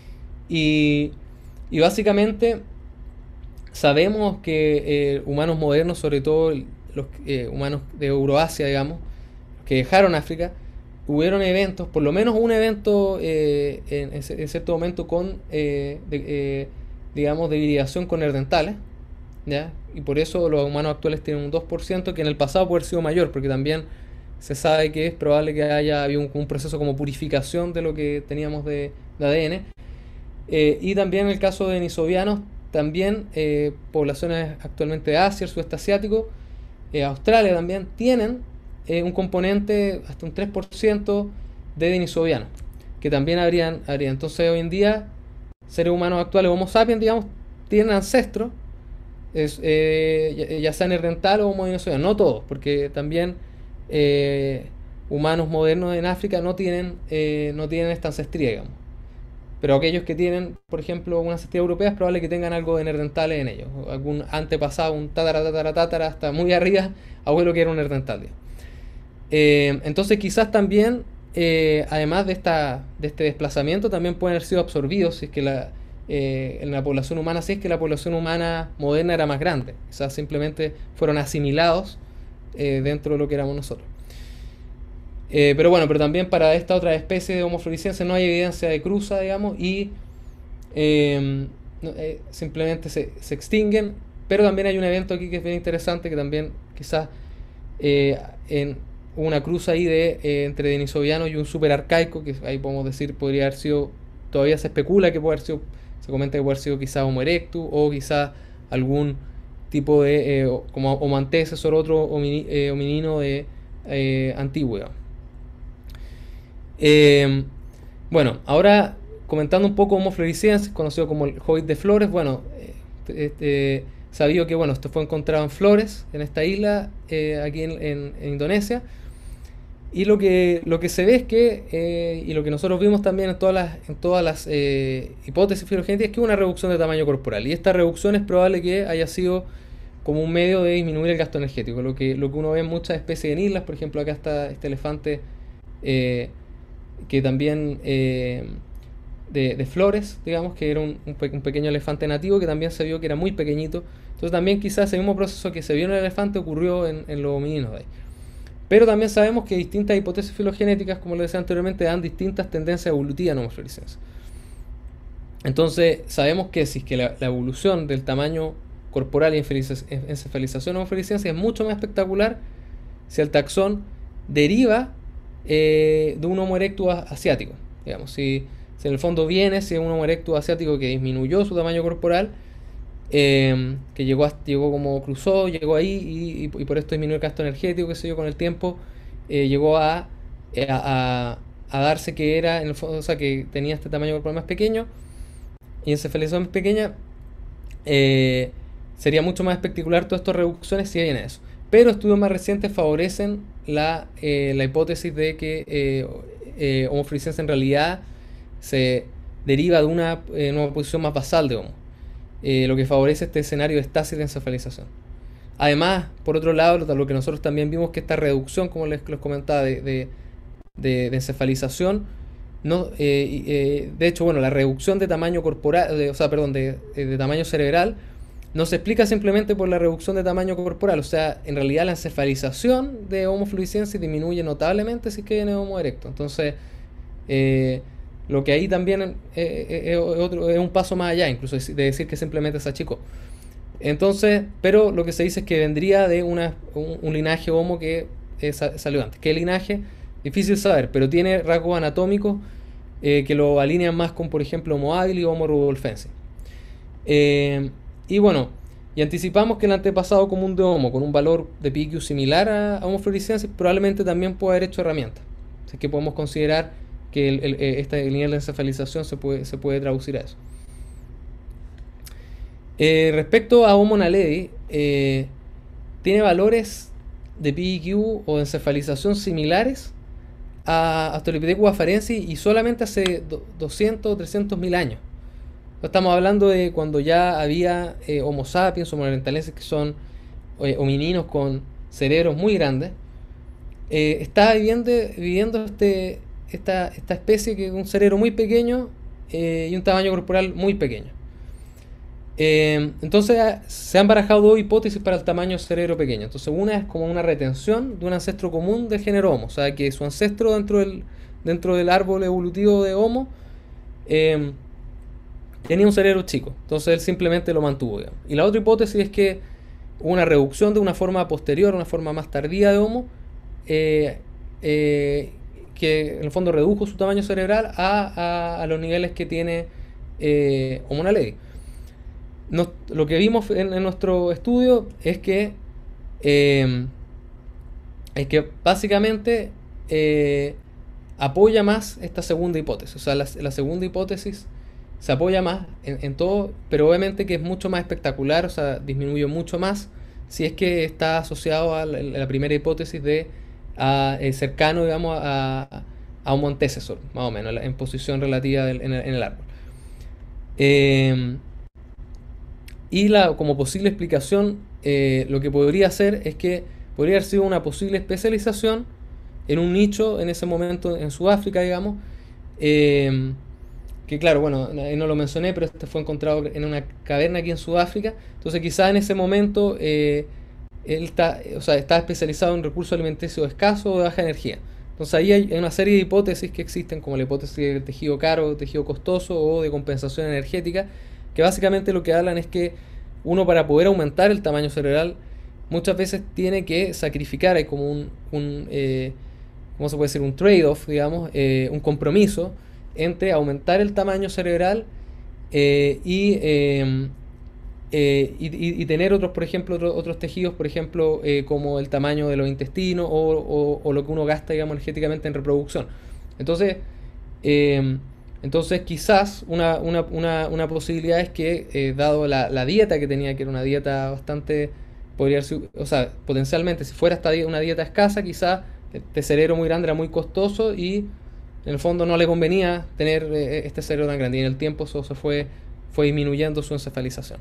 Y, y básicamente sabemos que eh, humanos modernos, sobre todo los eh, humanos de Euroasia, digamos, que dejaron África, hubieron eventos, por lo menos un evento eh, en, en cierto momento con, eh, de, eh, digamos, de hibridación con neandertales, ¿ya? Y por eso los humanos actuales tienen un dos por ciento, que en el pasado puede haber sido mayor, porque también se sabe que es probable que haya habido un, un proceso como purificación de lo que teníamos de, de A D N. Eh, y también en el caso de denisovianos, también eh, poblaciones actualmente de Asia, el sudeste asiático, eh, Australia también, tienen eh, un componente hasta un tres por ciento de denisovianos, que también habrían, habría. Entonces hoy en día, seres humanos actuales, Homo sapiens, digamos, tienen ancestros, es, eh, ya, ya sea neandertal o Homo denisoviano, no todos, porque también eh, humanos modernos en África no tienen, eh, no tienen esta ancestría, digamos. Pero aquellos que tienen, por ejemplo, una ancestría europea, es probable que tengan algo de neandertales en ellos. Algún antepasado, un tatara, tatara, tatara, hasta muy arriba, abuelo que era un neandertal. Eh, entonces quizás también, eh, además de, esta, de este desplazamiento, también pueden haber sido absorbidos si es que la, eh, en la población humana, si es que la población humana moderna era más grande. Quizás simplemente fueron asimilados eh, dentro de lo que éramos nosotros. Eh, pero bueno, pero también para esta otra especie de Homo floresiensis no hay evidencia de cruza, digamos, y eh, no, eh, simplemente se, se extinguen. Pero también hay un evento aquí que es bien interesante, que también quizás eh, en una cruza ahí de eh, entre denisoviano y un super arcaico, que ahí podemos decir podría haber sido, todavía se especula que puede haber sido, se comenta que puede haber sido quizás Homo erectus o quizás algún tipo de, eh, como Homo antecesor, otro homini, eh, hominino de eh, antiguo, digamos. Eh, bueno, ahora comentando un poco Homo floresiensis, conocido como el hobbit de Flores. Bueno, eh, este, sabido que bueno, esto fue encontrado en Flores, en esta isla, eh, aquí en, en, en Indonesia. Y lo que, lo que se ve es que, eh, y lo que nosotros vimos también en todas las, en todas las eh, hipótesis filogenéticas, es que hubo una reducción de tamaño corporal. Y esta reducción es probable que haya sido como un medio de disminuir el gasto energético. Lo que, lo que uno ve en muchas especies de islas, por ejemplo, acá está este elefante eh, que también eh, de, de Flores, digamos, que era un, un, pe un, pequeño elefante nativo que también se vio que era muy pequeñito. Entonces también quizás ese mismo proceso que se vio en el elefante ocurrió en, en los homininos de ahí. Pero también sabemos que distintas hipótesis filogenéticas, como les decía anteriormente, dan distintas tendencias evolutivas en Homo floresiensis. Entonces sabemos que si es que la, la evolución del tamaño corporal y encefalización Homo floresiensis es mucho más espectacular si el taxón deriva eh, de un Homo erectus asiático. Digamos, si, si en el fondo viene, si es un Homo erectus asiático que disminuyó su tamaño corporal, eh, que llegó, a, llegó como cruzó, llegó ahí y, y, y por esto disminuyó el gasto energético, qué sé yo, con el tiempo, eh, llegó a, a, a darse que era, en el fondo, o sea, que tenía este tamaño corporal más pequeño y encefalización más pequeña, eh, sería mucho más espectacular todas estas reducciones si hay en eso. Pero estudios más recientes favorecen la, eh, la hipótesis de que eh, eh, Homo floresiensis en realidad se deriva de una, eh, una posición más basal de Homo, eh, lo que favorece este escenario de estasis de encefalización. Además, por otro lado, lo que nosotros también vimos que esta reducción, como les, les comentaba, de, de, de, de encefalización, no, eh, eh, de hecho, bueno, la reducción de tamaño corporal, de, o sea, perdón, de, de tamaño cerebral, no se explica simplemente por la reducción de tamaño corporal. O sea, en realidad la encefalización de Homo floresiensis disminuye notablemente si es que viene Homo erecto. Entonces, eh, lo que ahí también eh, eh, es, otro, es un paso más allá, incluso de decir que simplemente se achicó. Entonces, pero lo que se dice es que vendría de una, un, un linaje Homo que eh, salió antes. ¿Qué linaje? Difícil saber, pero tiene rasgos anatómicos eh, que lo alinean más con, por ejemplo, Homo habilis y Homo rudolfensis. Eh, y bueno, y anticipamos que el antepasado común de Homo, con un valor de P Q similar a, a Homo floresiensis, probablemente también puede haber hecho herramientas. Así que podemos considerar que el, el, esta línea de encefalización se puede, se puede traducir a eso. Eh, respecto a Homo naledi, eh, tiene valores de P I Q o de encefalización similares a Australopithecus afarensis y solamente hace doscientos o trescientos mil años. Estamos hablando de cuando ya había eh, Homo sapiens, Homo neanderthalenses, que son eh, homininos con cerebros muy grandes. Eh, está viviendo, viviendo este, esta, esta especie que es un cerebro muy pequeño eh, y un tamaño corporal muy pequeño. Eh, entonces se han barajado dos hipótesis para el tamaño cerebro pequeño. Entonces una es como una retención de un ancestro común del género Homo, o sea que su ancestro dentro del, dentro del árbol evolutivo de Homo eh, tenía un cerebro chico, entonces él simplemente lo mantuvo, digamos. Y la otra hipótesis es que hubo una reducción de una forma posterior, una forma más tardía de Homo, eh, eh, que en el fondo redujo su tamaño cerebral a, a, a los niveles que tiene eh, Homo naledi. Nos, lo que vimos en, en nuestro estudio es que eh, es que básicamente eh, apoya más esta segunda hipótesis. O sea, la, la segunda hipótesis se apoya más en, en todo, pero obviamente que es mucho más espectacular, o sea, disminuye mucho más si es que está asociado a la, a la primera hipótesis de a, eh, cercano, digamos, a, a un antecesor, más o menos, en posición relativa del, en, el, en el árbol. Eh, y la, como posible explicación, eh, lo que podría ser es que podría haber sido una posible especialización en un nicho en ese momento en Sudáfrica, digamos, eh, que claro, bueno, no lo mencioné, pero este fue encontrado en una caverna aquí en Sudáfrica. Entonces quizá en ese momento eh, él está, o sea, está especializado en recursos alimenticios escasos o de baja energía. Entonces ahí hay una serie de hipótesis que existen, como la hipótesis del tejido caro, tejido costoso o de compensación energética, que básicamente lo que hablan es que uno, para poder aumentar el tamaño cerebral, muchas veces tiene que sacrificar, hay como un, un eh, ¿cómo se puede decir? Un trade-off, digamos, eh, un compromiso entre aumentar el tamaño cerebral eh, y, eh, eh, y, y, y tener otros, por ejemplo, otro, otros tejidos, por ejemplo, eh, como el tamaño de los intestinos o, o, o lo que uno gasta, digamos, energéticamente en reproducción. Entonces, eh, entonces quizás una, una, una, una posibilidad es que, eh, dado la, la dieta que tenía, que era una dieta bastante, podría ser, o sea, potencialmente, si fuera esta una dieta escasa, quizás este cerebro muy grande era muy costoso y en el fondo no le convenía tener eh, este cerebro tan grande, y en el tiempo eso se fue, fue disminuyendo su encefalización.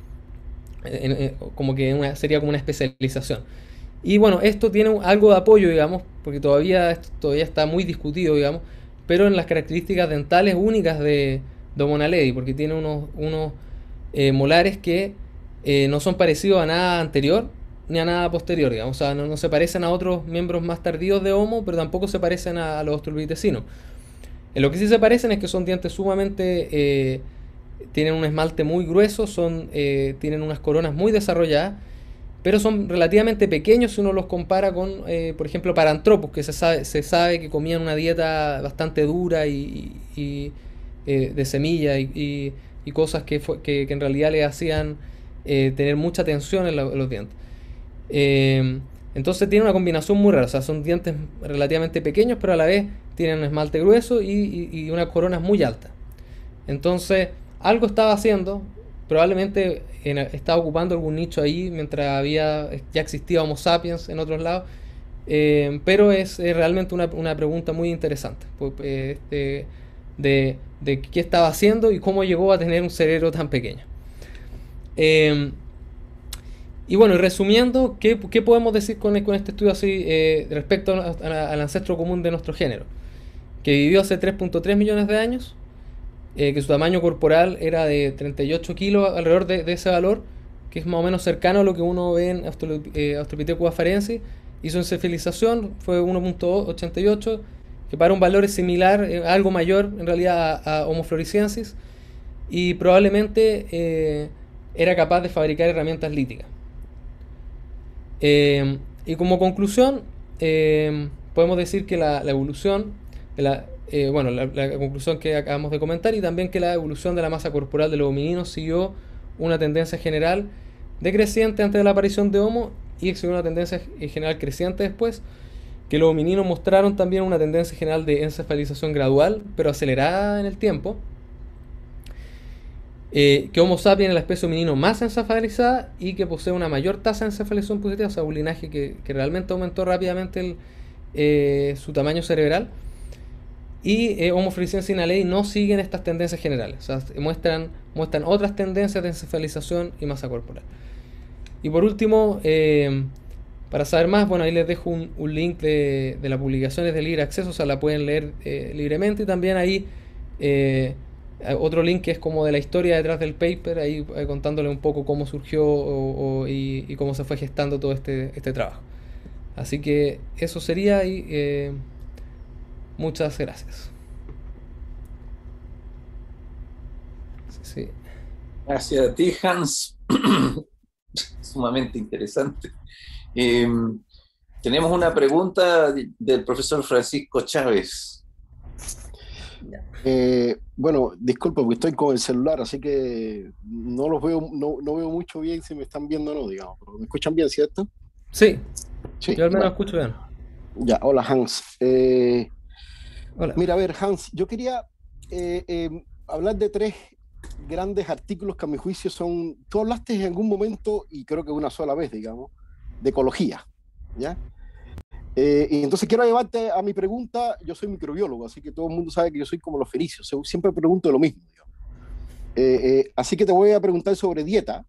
En, en, como que una, sería como una especialización. Y bueno, esto tiene algo de apoyo, digamos, porque todavía, esto todavía está muy discutido, digamos, pero en las características dentales únicas de, de Homo naledi, porque tiene unos, unos eh, molares que eh, no son parecidos a nada anterior ni a nada posterior, digamos. O sea, no, no se parecen a otros miembros más tardíos de Homo, pero tampoco se parecen a, a los australopitecinos. En lo que sí se parecen es que son dientes sumamente... Eh, tienen un esmalte muy grueso, son, eh, tienen unas coronas muy desarrolladas, pero son relativamente pequeños si uno los compara con, eh, por ejemplo, Paranthropus, que se sabe, se sabe que comían una dieta bastante dura y, y, y eh, de semilla y, y, y cosas que, fue, que, que en realidad le hacían eh, tener mucha tensión en, la, en los dientes. Eh, Entonces tiene una combinación muy rara, o sea, son dientes relativamente pequeños, pero a la vez tienen un esmalte grueso y, y, y unas coronas muy altas. Entonces, algo estaba haciendo, probablemente en, estaba ocupando algún nicho ahí mientras había ya existía Homo sapiens en otros lados, eh, pero es, es realmente una, una, pregunta muy interesante pues, eh, de, de, de, qué estaba haciendo y cómo llegó a tener un cerebro tan pequeño. Eh, y bueno, resumiendo, ¿qué, qué podemos decir con, con este estudio así eh, respecto a, a, al ancestro común de nuestro género? Que vivió hace tres punto tres millones de años, eh, que su tamaño corporal era de treinta y ocho kilos, alrededor de, de ese valor, que es más o menos cercano a lo que uno ve en eh, Australopithecus afarensis, y su encefalización fue uno punto ochenta y ocho, que para un valor es similar, eh, algo mayor en realidad a, a Homo floresiensis, y probablemente eh, era capaz de fabricar herramientas líticas. Eh, y como conclusión, eh, podemos decir que la, la evolución, la, eh, bueno, la, la, conclusión que acabamos de comentar, y también que la evolución de la masa corporal de los homininos siguió una tendencia general decreciente antes de la aparición de Homo y siguió una tendencia general creciente después, que los homininos mostraron también una tendencia general de encefalización gradual, pero acelerada en el tiempo. Eh, que Homo sapiens es la especie hominino más encefalizada y que posee una mayor tasa de encefalización positiva, o sea, un linaje que, que realmente aumentó rápidamente el, eh, su tamaño cerebral. Y eh, Homo floresiensis y Naledi no siguen estas tendencias generales, o sea, muestran, muestran otras tendencias de encefalización y masa corporal. Y por último, eh, para saber más, bueno, ahí les dejo un, un link de, de las publicaciones de libre acceso, o sea, la pueden leer eh, libremente, y también ahí eh, otro link que es como de la historia detrás del paper, ahí eh, contándole un poco cómo surgió o, o, y, y cómo se fue gestando todo este, este trabajo. Así que eso sería y eh, muchas gracias. Sí. Gracias a ti, Hans. Sumamente interesante. Eh, tenemos una pregunta del profesor Francisco Chávez. Eh, bueno, disculpa porque estoy con el celular, así que no los veo, no, no veo mucho bien si me están viendo o no, digamos. Pero ¿me escuchan bien, cierto? Sí, sí, yo al menos bueno. escucho bien. Ya, hola Hans. Eh, hola. Mira, a ver, Hans, yo quería eh, eh, hablar de tres grandes artículos que a mi juicio son, tú hablaste en algún momento, y creo que una sola vez, digamos, de ecología, ¿ya? Eh, y entonces quiero llevarte a mi pregunta. Yo soy microbiólogo, así que todo el mundo sabe que yo soy como los fenicios, siempre pregunto lo mismo, eh, eh, así que te voy a preguntar sobre dieta,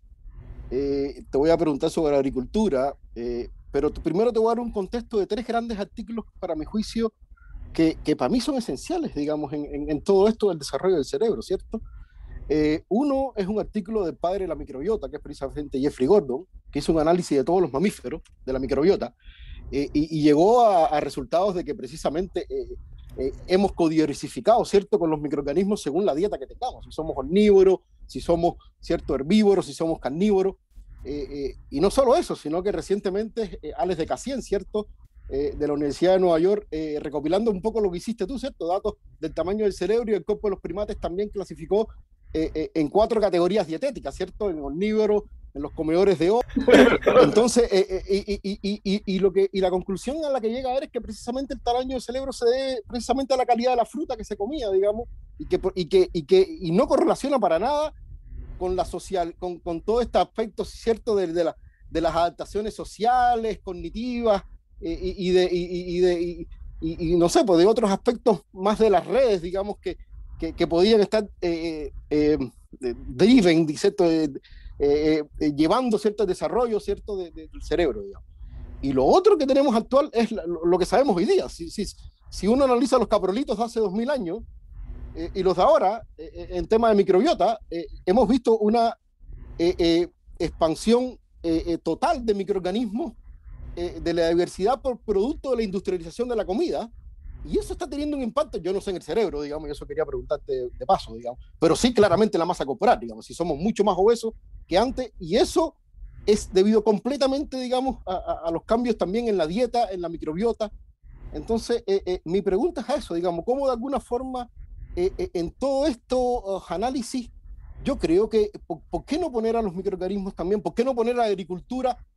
eh, te voy a preguntar sobre agricultura, eh, pero primero te voy a dar un contexto de tres grandes artículos para mi juicio que, que para mí son esenciales, digamos, en, en, en todo esto del desarrollo del cerebro, ¿cierto? Eh, uno es un artículo del padre de la microbiota, que es precisamente Jeffrey Gordon, que hizo un análisis de todos los mamíferos de la microbiota, Eh, y, y llegó a, a resultados de que precisamente eh, eh, hemos codiversificado, ¿cierto?, con los microorganismos según la dieta que tengamos, si somos omnívoros, si somos, ¿cierto?, herbívoros, si somos carnívoros, eh, eh, y no solo eso, sino que recientemente eh, Alex de Cassien, ¿cierto?, eh, de la Universidad de Nueva York, eh, recopilando un poco lo que hiciste tú, ¿cierto?, datos del tamaño del cerebro y el cuerpo de los primates, también clasificó eh, eh, en cuatro categorías dietéticas, ¿cierto?, en omnívoros, en los comedores de hoy. Entonces, eh, eh, y, y, y, y, lo que, y la conclusión a la que llega a ver es que precisamente el tamaño del cerebro se debe precisamente a la calidad de la fruta que se comía, digamos, y que, y que, y que y no correlaciona para nada con la social, con, con todo este aspecto, ¿cierto?, de, de, la, de las adaptaciones sociales, cognitivas, eh, y, y, de, y, y, de, y, y, y no sé, pues de otros aspectos más de las redes, digamos, que, que, que podían estar eh, eh, driven, ¿cierto?, de, Eh, eh, llevando cierto desarrollo, cierto, de, de, del cerebro, digamos. Y lo otro que tenemos actual es la, lo, lo que sabemos hoy día. Si, si, si uno analiza los caprolitos de hace dos mil años eh, y los de ahora, eh, en tema de microbiota, eh, hemos visto una eh, eh, expansión eh, eh, total de microorganismos, eh, de la diversidad por producto de la industrialización de la comida. Y eso está teniendo un impacto, yo no sé, en el cerebro, digamos, y eso quería preguntarte de, de paso, digamos, pero sí claramente la masa corporal, digamos, si somos mucho más obesos que antes, y eso es debido completamente, digamos, a, a, a los cambios también en la dieta, en la microbiota. Entonces, eh, eh, mi pregunta es a eso, digamos, cómo de alguna forma eh, eh, en todo esto uh, análisis, yo creo que, ¿por, ¿por qué no poner a los microorganismos también? ¿Por qué no poner a la agricultura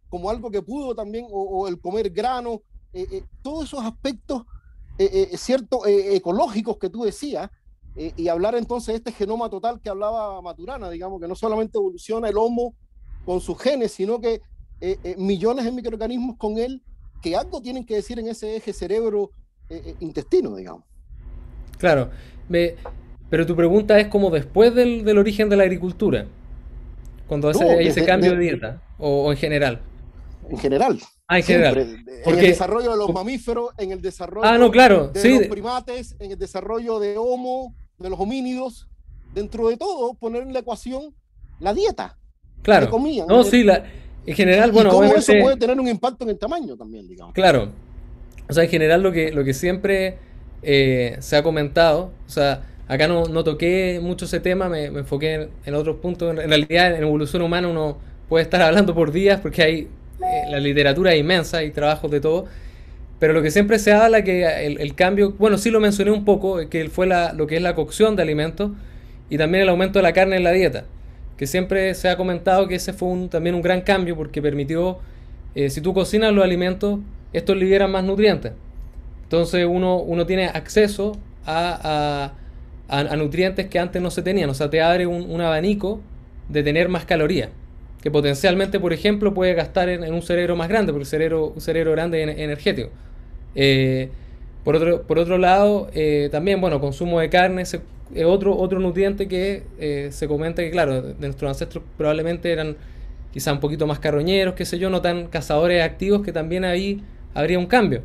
como algo que pudo también, o, o el comer grano, eh, eh, todos esos aspectos, eh, eh, cierto, eh, ecológicos que tú decías, eh, y hablar entonces de este genoma total que hablaba Maturana, digamos, que no solamente evoluciona el Homo con sus genes, sino que eh, eh, millones de microorganismos con él, que algo tienen que decir en ese eje cerebro-intestino, eh, digamos. Claro, me, pero tu pregunta es como después del, del origen de la agricultura, cuando hace, No, hay ese desde, cambio de, de dieta, o, o en general. en general, Ah, en general. siempre, en el Porque, desarrollo de los mamíferos, en el ah, no, desarrollo claro, de sí, los primates, en el desarrollo de Homo, de los homínidos, dentro de todo, poner en la ecuación la dieta que claro. comían, No, el, sí, la, en general, y, y bueno, cómo eso puede obviamente, tener un impacto en el tamaño también, digamos. claro. O sea, en general lo que, lo que siempre eh, se ha comentado, o sea, acá no, no toqué mucho ese tema, me, me enfoqué en, en otros puntos. En, en realidad, en evolución humana uno puede estar hablando por días porque hay eh, la literatura es inmensa, hay trabajos de todo. Pero lo que siempre se habla que el, el cambio, bueno, sí lo mencioné un poco, que fue la, lo que es la cocción de alimentos y también el aumento de la carne en la dieta. Que siempre se ha comentado que ese fue un, también un gran cambio porque permitió, eh, si tú cocinas los alimentos, estos liberan más nutrientes. Entonces uno, uno tiene acceso a, a, a, a nutrientes que antes no se tenían. O sea, te abre un, un abanico de tener más calorías. Que potencialmente, por ejemplo, puede gastar en, en un cerebro más grande, porque el cerebro, un cerebro grande es energético. Eh, por, otro, por otro lado, eh, también, bueno, consumo de carne es eh, otro, otro nutriente que eh, se comenta que, claro, de nuestros ancestros probablemente eran quizá un poquito más carroñeros, qué sé yo, no tan cazadores activos, que también ahí habría un cambio.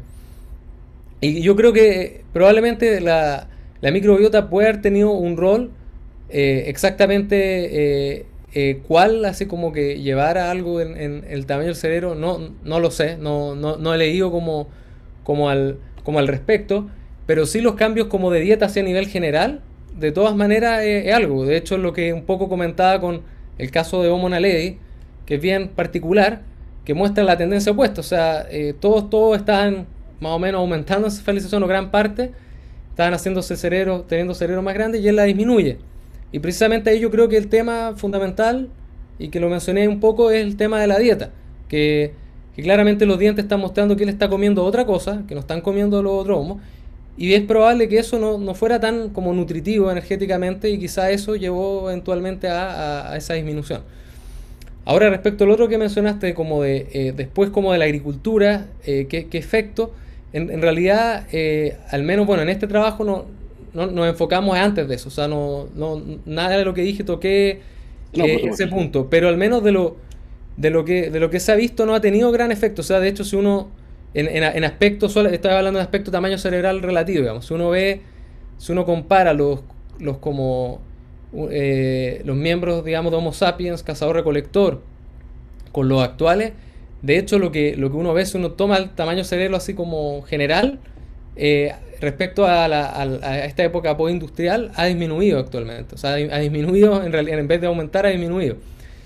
Y yo creo que probablemente la, la microbiota puede haber tenido un rol eh, exactamente eh, eh, cuál, así como que llevara algo en, en el tamaño del cerebro, no, no lo sé, no, no, no he leído como, como, al, como al respecto, pero sí los cambios como de dieta hacia nivel general, de todas maneras es, es algo. De hecho, lo que un poco comentaba con el caso de Homo naledi, que es bien particular, que muestra la tendencia opuesta, o sea, eh, todos, todos están más o menos aumentando esa cefalización o gran parte, estaban haciéndose cerebro, teniendo cerebro más grande y él la disminuye. Y precisamente ahí yo creo que el tema fundamental, y que lo mencioné un poco, es el tema de la dieta. Que, que claramente los dientes están mostrando que él está comiendo otra cosa, que no están comiendo los otros homos. Y es probable que eso no, no fuera tan como nutritivo energéticamente y quizá eso llevó eventualmente a, a, a esa disminución. Ahora respecto al otro que mencionaste, como de eh, después como de la agricultura, eh, ¿qué, qué efecto? En, en realidad, eh, al menos bueno, en este trabajo no, no nos enfocamos antes de eso, o sea, no, no nada de lo que dije toqué No, por eh, ese supuesto. punto, pero al menos de lo de lo que de lo que se ha visto no ha tenido gran efecto, o sea, de hecho si uno en, en, en aspecto, solo estaba hablando de aspecto tamaño cerebral relativo, digamos, si uno ve, si uno compara los los como eh, los miembros, digamos, de Homo sapiens, cazador-recolector, con los actuales, de hecho, lo que, lo que uno ve, si uno toma el tamaño cerebro así como general, eh, respecto a, la, a, a, esta época postindustrial, ha disminuido actualmente. O sea, ha disminuido, en realidad, en vez de aumentar, ha disminuido.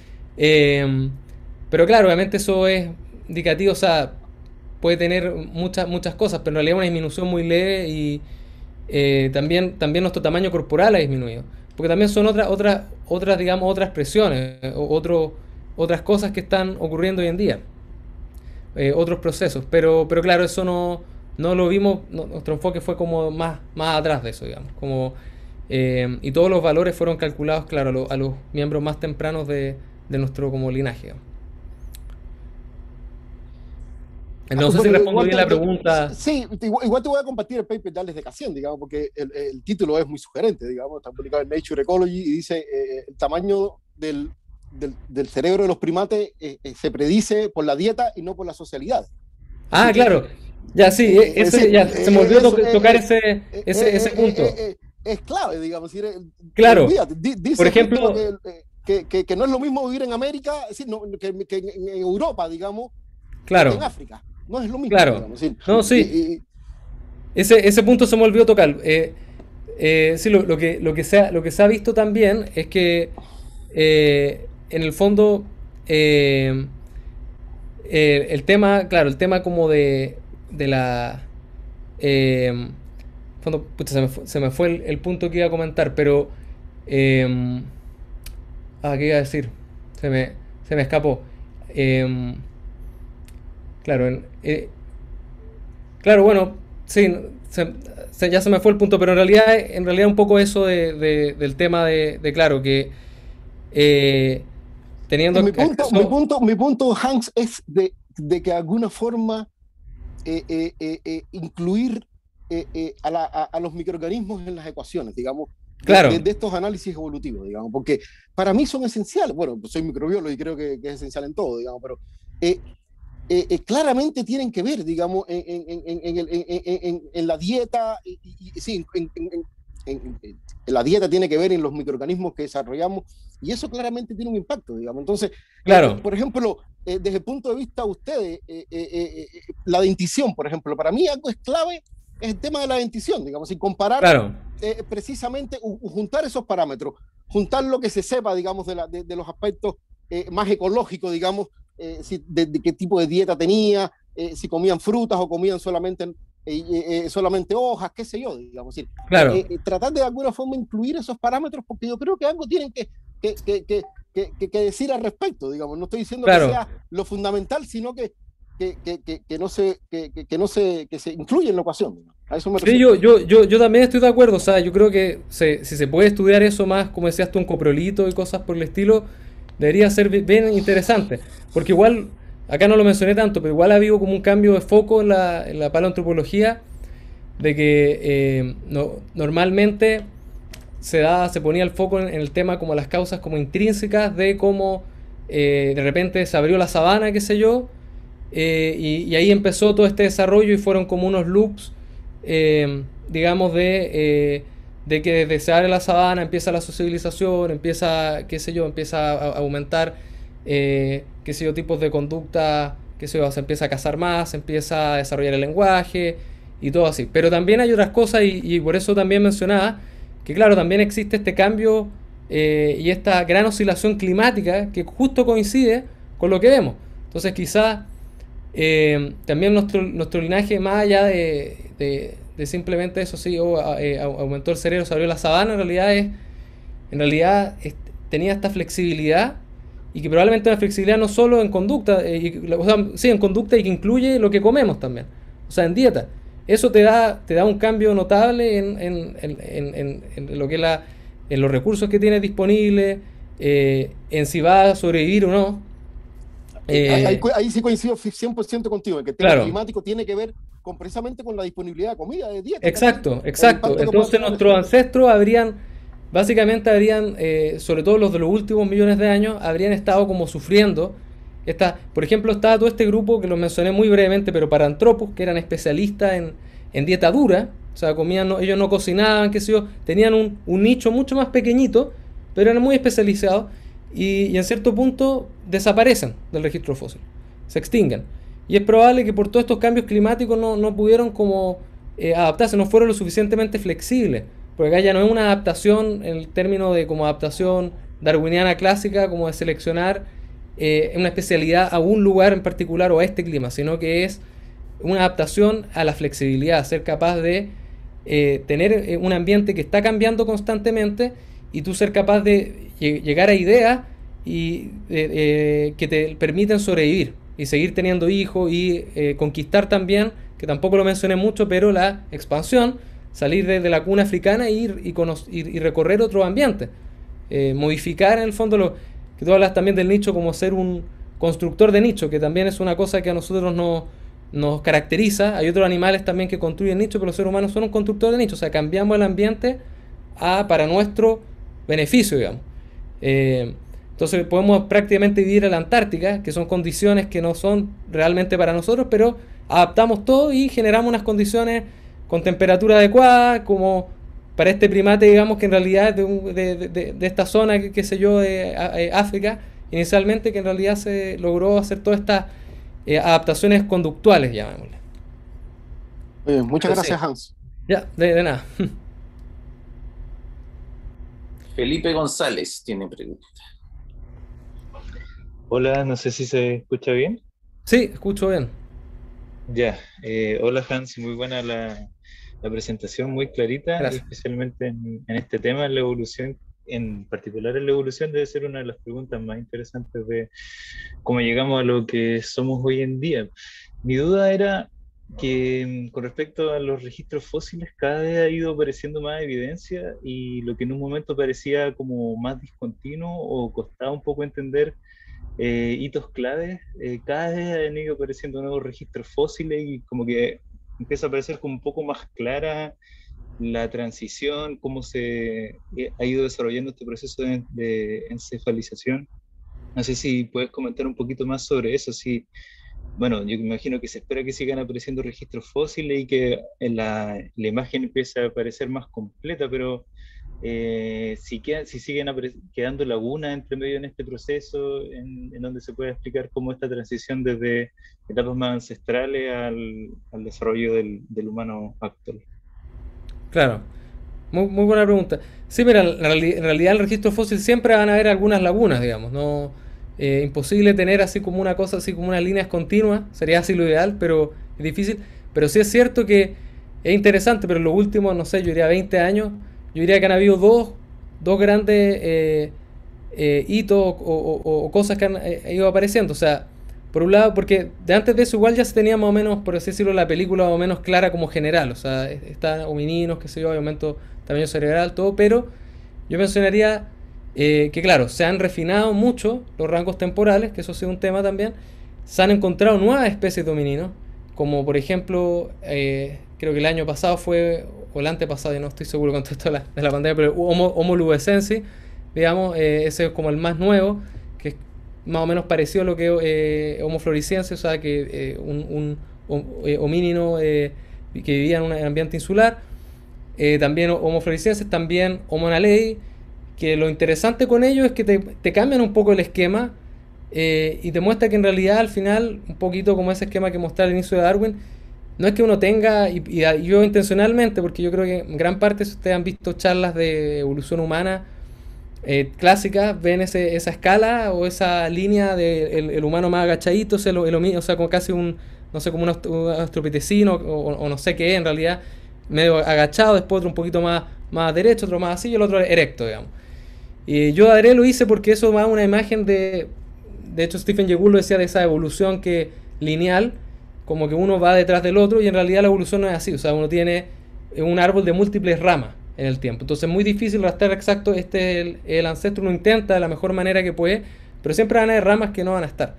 Eh, pero claro, obviamente eso es indicativo, o sea, puede tener muchas, muchas cosas, pero en realidad una disminución muy leve y eh, también, también nuestro tamaño corporal ha disminuido. Porque también son otras, otras, otras, digamos, otras presiones, otro, otras cosas que están ocurriendo hoy en día, eh, otros procesos. Pero, pero claro, eso no, no lo vimos, no, nuestro enfoque fue como más, más atrás de eso, digamos. Como, eh, y todos los valores fueron calculados, claro, a, lo, a los miembros más tempranos de, de nuestro como linaje. Ah, No sé si bueno, respondo igual bien te, la te- pregunta. sí, igual, igual te voy a compartir el paper de Alex de Cassian, digamos, porque el, el título es muy sugerente, digamos, está publicado en Nature Ecology y dice eh, el tamaño del, del, del cerebro de los primates eh, eh, se predice por la dieta y no por la socialidad. Ah, Así que, claro. Ya, sí, eh, e- es ese, decir, ya, se me eh, olvidó to- eso tocar eh, ese, eh, eh, ese, ese eh, eh, punto. eh, eh, es clave, digamos, es decir, Claro, olvídate, di- por dice justo ejemplo, que, eh, que, que, que no es lo mismo vivir en América, es decir, no, que, que en, en Europa, digamos, que, que en claro, África. No es lo mismo, claro. digamos. Es decir, No, y, sí, y, ese, ese punto se me olvidó tocar. Eh, eh, sí, lo, lo que, lo, que se ha, lo que se ha visto también es que eh, en el fondo eh, eh, el tema, claro, el tema como de, de la... eh, fondo, pucha, se me fue, se me fue el, el punto que iba a comentar, pero... eh, ah, ¿qué iba a decir? Se me, se me escapó. Eh, Claro, en- eh, claro, bueno, sí, se- se- ya se me fue el punto, pero en realidad, en realidad un poco eso de, de- del tema de, de, claro, que eh, Y teniendo mi punto, mi acceso, punto, mi punto, Hans, es de, de que de alguna forma eh, eh, eh, eh, incluir eh, eh, a, la, a, a, los microorganismos en las ecuaciones, digamos, de, de, claro, de, estos análisis evolutivos, digamos, porque para mí son esenciales. Bueno, pues soy microbiólogo y creo que, que es esencial en todo, digamos, pero eh, eh, eh, claramente tienen que ver, digamos, en, en, en, en, el, en, en, en la dieta, y, y, y sí, en, en, en, en, la dieta tiene que ver en los microorganismos que desarrollamos, y eso claramente tiene un impacto, digamos. Entonces, eh, eh, claro, por ejemplo, eh, desde el punto de vista de ustedes, eh, eh, eh, eh, la dentición, por ejemplo, para mí algo es clave, es el tema de la dentición, digamos, y comparar claro, eh, precisamente, uh, juntar esos parámetros, juntar lo que se sepa, digamos, de, la, de, de los aspectos eh, más ecológicos, digamos, eh, si, de, de, qué tipo de dieta tenía, eh, si comían frutas o comían solamente, eh, eh, solamente hojas, qué sé yo, digamos. Es decir, claro, eh, eh, tratar de alguna forma incluir esos parámetros, porque yo creo que algo tienen que, que, que, que, que, que decir al respecto, digamos. No estoy diciendo que claro. sea lo fundamental, sino que, que, que, que, que no se, que, que, que no se, que se incluya en la ecuación, digamos. A eso me Sí, refiero. yo, yo, yo, yo también estoy de acuerdo, o sea, yo creo que se, si se puede estudiar eso más, como decías tú, un coprolito y cosas por el estilo, debería ser bi- bien interesante, porque igual, acá no lo mencioné tanto, pero igual ha habido como un cambio de foco en la, en la paleoantropología, de que eh, no, normalmente se da, se ponía el foco en, en el tema como las causas como intrínsecas de cómo eh, de repente se abrió la sabana, qué sé yo, eh, y, y ahí empezó todo este desarrollo y fueron como unos loops, eh, digamos, de, eh, de que desde se abre la sabana empieza la socialización, empieza, qué sé yo, empieza a, a aumentar, eh, qué sé yo, tipos de conducta, qué sé yo, se empieza a cazar más, se empieza a desarrollar el lenguaje y todo así. Pero también hay otras cosas y, y por eso también mencionaba que, claro, también existe este cambio eh, y esta gran oscilación climática que justo coincide con lo que vemos. Entonces quizás eh, también nuestro, nuestro linaje, más allá de, de, de simplemente eso, sí, oh, eh, aumentó el cerebro, se abrió la sabana, en realidad, es, en realidad es, tenía esta flexibilidad y que probablemente una flexibilidad no solo en conducta, eh, y, o sea, sí, en conducta y que incluye lo que comemos también, o sea, en dieta. Eso te da, te da un cambio notable en, en, en, en, en lo que es la, en los recursos que tienes disponibles, eh, en si va a sobrevivir o no. Eh, ahí, Eh, ahí, sí coincido cien por ciento contigo, en que el tema claro, climático tiene que ver con, precisamente con la disponibilidad de comida, de dieta también, exacto, el exacto. impacto que pueda Entonces tener eso. nuestros ancestros habrían, básicamente habrían, eh, sobre todo los de los últimos millones de años, habrían estado como sufriendo. Esta, por ejemplo, estaba todo este grupo que los mencioné muy brevemente, pero Paranthropus, que eran especialistas en, en dieta dura, o sea, comían, no- ellos no cocinaban, qué sé yo, tenían un, un nicho mucho más pequeñito, pero eran muy especializados y, y en cierto punto desaparecen del registro fósil, se extinguen. Y es probable que por todos estos cambios climáticos no, no pudieron como eh, adaptarse, no fueron lo suficientemente flexibles. Porque acá ya no es una adaptación en el término de como adaptación darwiniana clásica, como de seleccionar eh, una especialidad a un lugar en particular o a este clima, sino que es una adaptación a la flexibilidad, ser capaz de eh, tener eh, un ambiente que está cambiando constantemente y tú ser capaz de llegar a ideas y eh, eh, que te permiten sobrevivir y seguir teniendo hijos y eh, conquistar también, que tampoco lo mencioné mucho, pero la expansión, salir de, de la cuna africana e ir y, y, y recorrer otros ambientes, eh, modificar en el fondo lo que tú hablas también del nicho como ser un constructor de nicho, que también es una cosa que a nosotros nos, nos caracteriza. Hay otros animales también que construyen nicho, pero los seres humanos son un constructor de nicho, o sea, cambiamos el ambiente a, para nuestro beneficio, digamos. Eh, entonces podemos prácticamente vivir en la Antártica, que son condiciones que no son realmente para nosotros, pero adaptamos todo y generamos unas condiciones con temperatura adecuada, como para este primate, digamos, que en realidad es de, un, de, de, de, esta zona, qué sé yo, de, de África, inicialmente, que en realidad se logró hacer todas estas eh, adaptaciones conductuales, llamémosle. Eh, muchas Pero sí. gracias, Hans. Ya, de, de nada. Felipe González tiene pregunta. Hola, no sé si se escucha bien. Sí, escucho bien. Ya, eh, hola Hans, muy buena la, la presentación, muy clarita, y Gracias. especialmente en, en este tema, la evolución, en particular en la evolución, debe ser una de las preguntas más interesantes de cómo llegamos a lo que somos hoy en día. Mi duda era que mm, con respecto a los registros fósiles, cada vez ha ido apareciendo más evidencia y lo que en un momento parecía como más discontinuo o costaba un poco entender eh, hitos claves, eh, cada vez han ido apareciendo nuevos registros fósiles y como que empieza a parecer como un poco más clara la transición, cómo se eh, ha ido desarrollando este proceso de, de encefalización. No sé si puedes comentar un poquito más sobre eso, si bueno, yo me imagino que se espera que sigan apareciendo registros fósiles y que en la, la imagen empiece a aparecer más completa, pero eh, si, quedan, si siguen apare- quedando lagunas entre medio en este proceso, en, en donde se puede explicar cómo esta transición desde etapas más ancestrales al, al desarrollo del, del humano actual. Claro, muy, muy buena pregunta. Sí, mira, en reali- en realidad el registro fósil siempre van a haber algunas lagunas, digamos, no eh, imposible tener así como una cosa, así como unas líneas continuas, sería así lo ideal, pero es difícil. Pero sí es cierto que es interesante, pero en los últimos, no sé, yo diría veinte años, yo diría que han habido dos, dos grandes eh, eh, hitos o, o- o- o cosas que han eh, ido apareciendo. O sea, por un lado, porque de antes de eso igual ya se tenía más o menos, por así decirlo, la película más o menos clara como general. O sea, están homininos, qué sé yo, hay aumento tamaño cerebral, todo, pero yo mencionaría eh, que, claro, se han refinado mucho los rangos temporales, que eso sí es un tema también. Se han encontrado nuevas especies de homininos, como por ejemplo, eh, creo que el año pasado fue, o el antepasado, yo no estoy seguro con todo esto de la, de la pandemia, pero Homo, Homo lubesensis, digamos, eh, ese es como el más nuevo, que es más o menos parecido a lo que eh, Homo floresiensis, o sea, que eh, un, un, un eh, homínino eh, que vivía en un ambiente insular. Eh, también Homo floresiensis, también Homo naledi, que lo interesante con ellos es que te, te cambian un poco el esquema eh, y te muestra que en realidad al final, un poquito como ese esquema que mostré al inicio de Darwin, no es que uno tenga, y, y yo intencionalmente, porque yo creo que en gran parte si ustedes han visto charlas de evolución humana eh, clásicas, ven ese, esa escala o esa línea del de el, el humano más agachadito, o sea, el, el, o sea, como casi un, no sé, como un australopitecino o, o, no sé qué es en realidad, medio agachado, después otro un poquito más, más derecho, otro más así y el otro erecto, digamos. Y yo adré lo hice porque eso va a una imagen de, de hecho Stephen Jay Gould lo decía, de esa evolución que lineal, como que uno va detrás del otro y en realidad la evolución no es así, o sea, uno tiene un árbol de múltiples ramas en el tiempo. Entonces es muy difícil rastrear exacto este el, el ancestro, uno intenta de la mejor manera que puede, pero siempre van a haber ramas que no van a estar.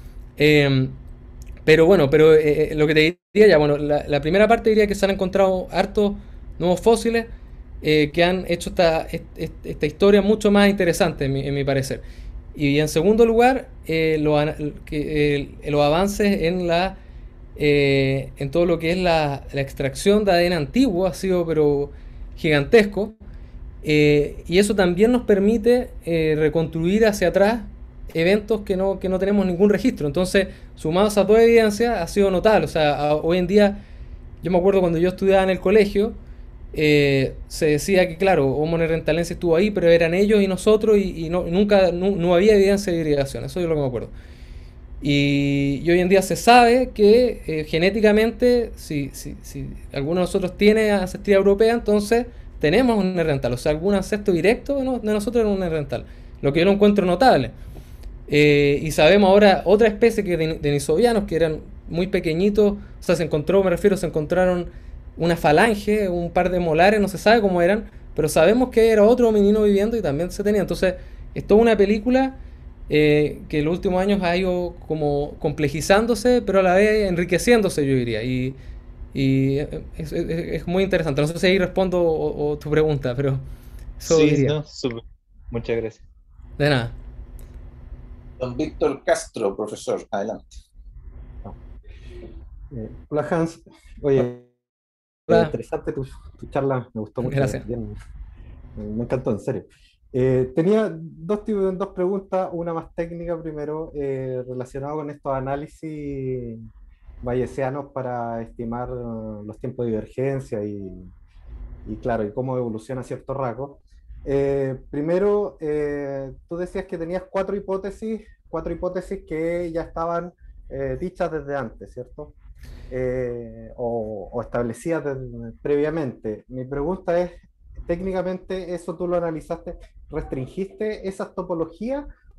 Eh, pero bueno, pero eh, lo que te diría ya, bueno, la, la primera parte diría que se han encontrado hartos nuevos fósiles eh, que han hecho esta, esta, historia mucho más interesante, en mi, en mi parecer. Y en segundo lugar, eh, lo, que, eh, los avances en la eh, en todo lo que es la, la extracción de A D N antiguo ha sido pero gigantesco. Eh, y eso también nos permite eh, reconstruir hacia atrás eventos que no, que no tenemos ningún registro. Entonces, sumados a toda evidencia, ha sido notable. O sea, a, hoy en día, yo me acuerdo cuando yo estudiaba en el colegio, eh, se decía que, claro, Homo neanderthalensis estuvo ahí, pero eran ellos y nosotros, y, y no, nunca no, no había evidencia de hibridación. Eso es lo que me acuerdo. Y, y hoy en día se sabe que eh, genéticamente, si, si, si alguno de nosotros tiene ancestría europea, entonces tenemos un neandertal. O sea, algún ancestro directo de, no, de nosotros era un neandertal. Lo que yo no encuentro notable. Eh, y sabemos ahora otra especie que de, denisovianos que eran muy pequeñitos. O sea, se encontró, me refiero, se encontraron una falange, un par de molares, no se sabe cómo eran, pero sabemos que era otro menino viviendo y también se tenía. Entonces, es toda una película eh, que en los últimos años ha ido como complejizándose, pero a la vez enriqueciéndose, yo diría. Y, y es, es, es, muy interesante. No sé si ahí respondo o, o tu pregunta, pero eso Sí, diría. no, súper. Muchas gracias. De nada. Don Víctor Castro, profesor, adelante. Eh, hola Hans, oye, eh, Hola. interesante tu, tu charla, me gustó mucho, Gracias. bien, me encantó, en serio. Eh, tenía dos, dos preguntas, una más técnica primero, eh, relacionada con estos análisis bayesianos para estimar uh, los tiempos de divergencia y, y claro, y cómo evoluciona cierto rasgo. Eh, primero, eh, tú decías que tenías cuatro hipótesis, cuatro hipótesis que ya estaban eh, dichas desde antes, ¿cierto? Eh, o, o establecidas desde, previamente. Mi pregunta es, técnicamente, ¿eso tú lo analizaste? ¿Restringiste esas topologías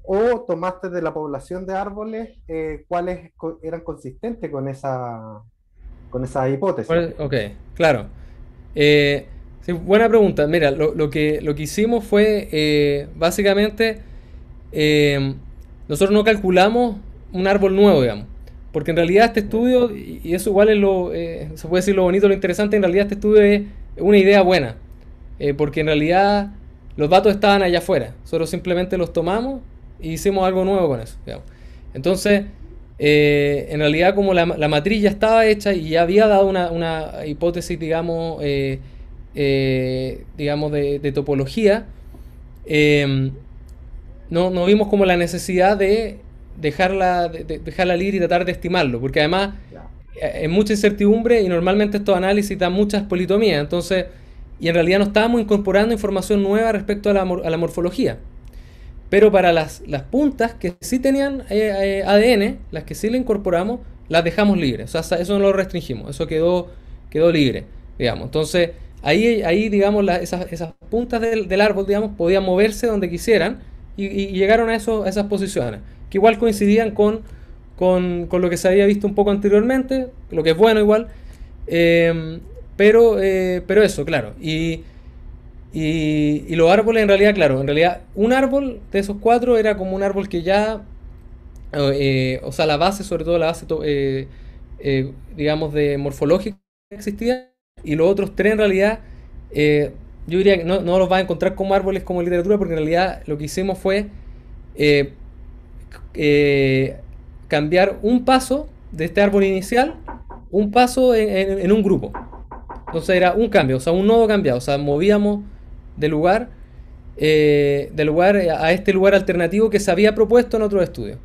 o tomaste de la población de árboles eh, cuáles co- eran consistentes con esa, con esa hipótesis. Bueno, ok, claro. Eh, sí, buena pregunta. Mira, lo, lo que, lo que hicimos fue eh, básicamente eh, nosotros no calculamos un árbol nuevo, digamos. Porque en realidad este estudio, y y eso igual es lo, eh, se puede decir lo bonito, lo interesante, en realidad este estudio es una idea buena. Eh, porque en realidad los datos estaban allá afuera. Nosotros simplemente los tomamos y hicimos algo nuevo con eso, digamos. Entonces, eh, en realidad como la, la matriz ya estaba hecha y ya había dado una, una hipótesis, digamos, eh, eh, digamos de, de topología, eh, no, no vimos como la necesidad de dejarla, de, de dejarla libre y tratar de estimarlo, porque además Ya. eh, es mucha incertidumbre y normalmente estos análisis dan muchas politomías, entonces, y en realidad no estábamos incorporando información nueva respecto a la, mor- a la morfología. Pero para las, las puntas que sí tenían eh, eh, A D N, las que sí le incorporamos, las dejamos libres. O sea, eso no lo restringimos, eso quedó, quedó libre, digamos. Entonces, ahí, ahí digamos, la- esas, esas puntas del, del árbol, digamos, podían moverse donde quisieran y, y llegaron a, eso, a esas posiciones, que igual coincidían con, con, con lo que se había visto un poco anteriormente, lo que es bueno igual. Eh, pero, eh, pero eso, claro. Y, y, y los árboles en realidad, claro, en realidad un árbol de esos cuatro era como un árbol que ya, eh, o sea, la base, sobre todo la base, to- eh, eh, digamos, de morfológica existía, y los otros tres en realidad, eh, yo diría que no, no los vas a encontrar como árboles como en literatura, porque en realidad lo que hicimos fue eh, eh, cambiar un paso de este árbol inicial, un paso en, en- en un grupo. Entonces era un cambio, o sea, un nodo cambiado, o sea, movíamos de lugar, eh, de lugar a este lugar alternativo que se había propuesto en otros estudios.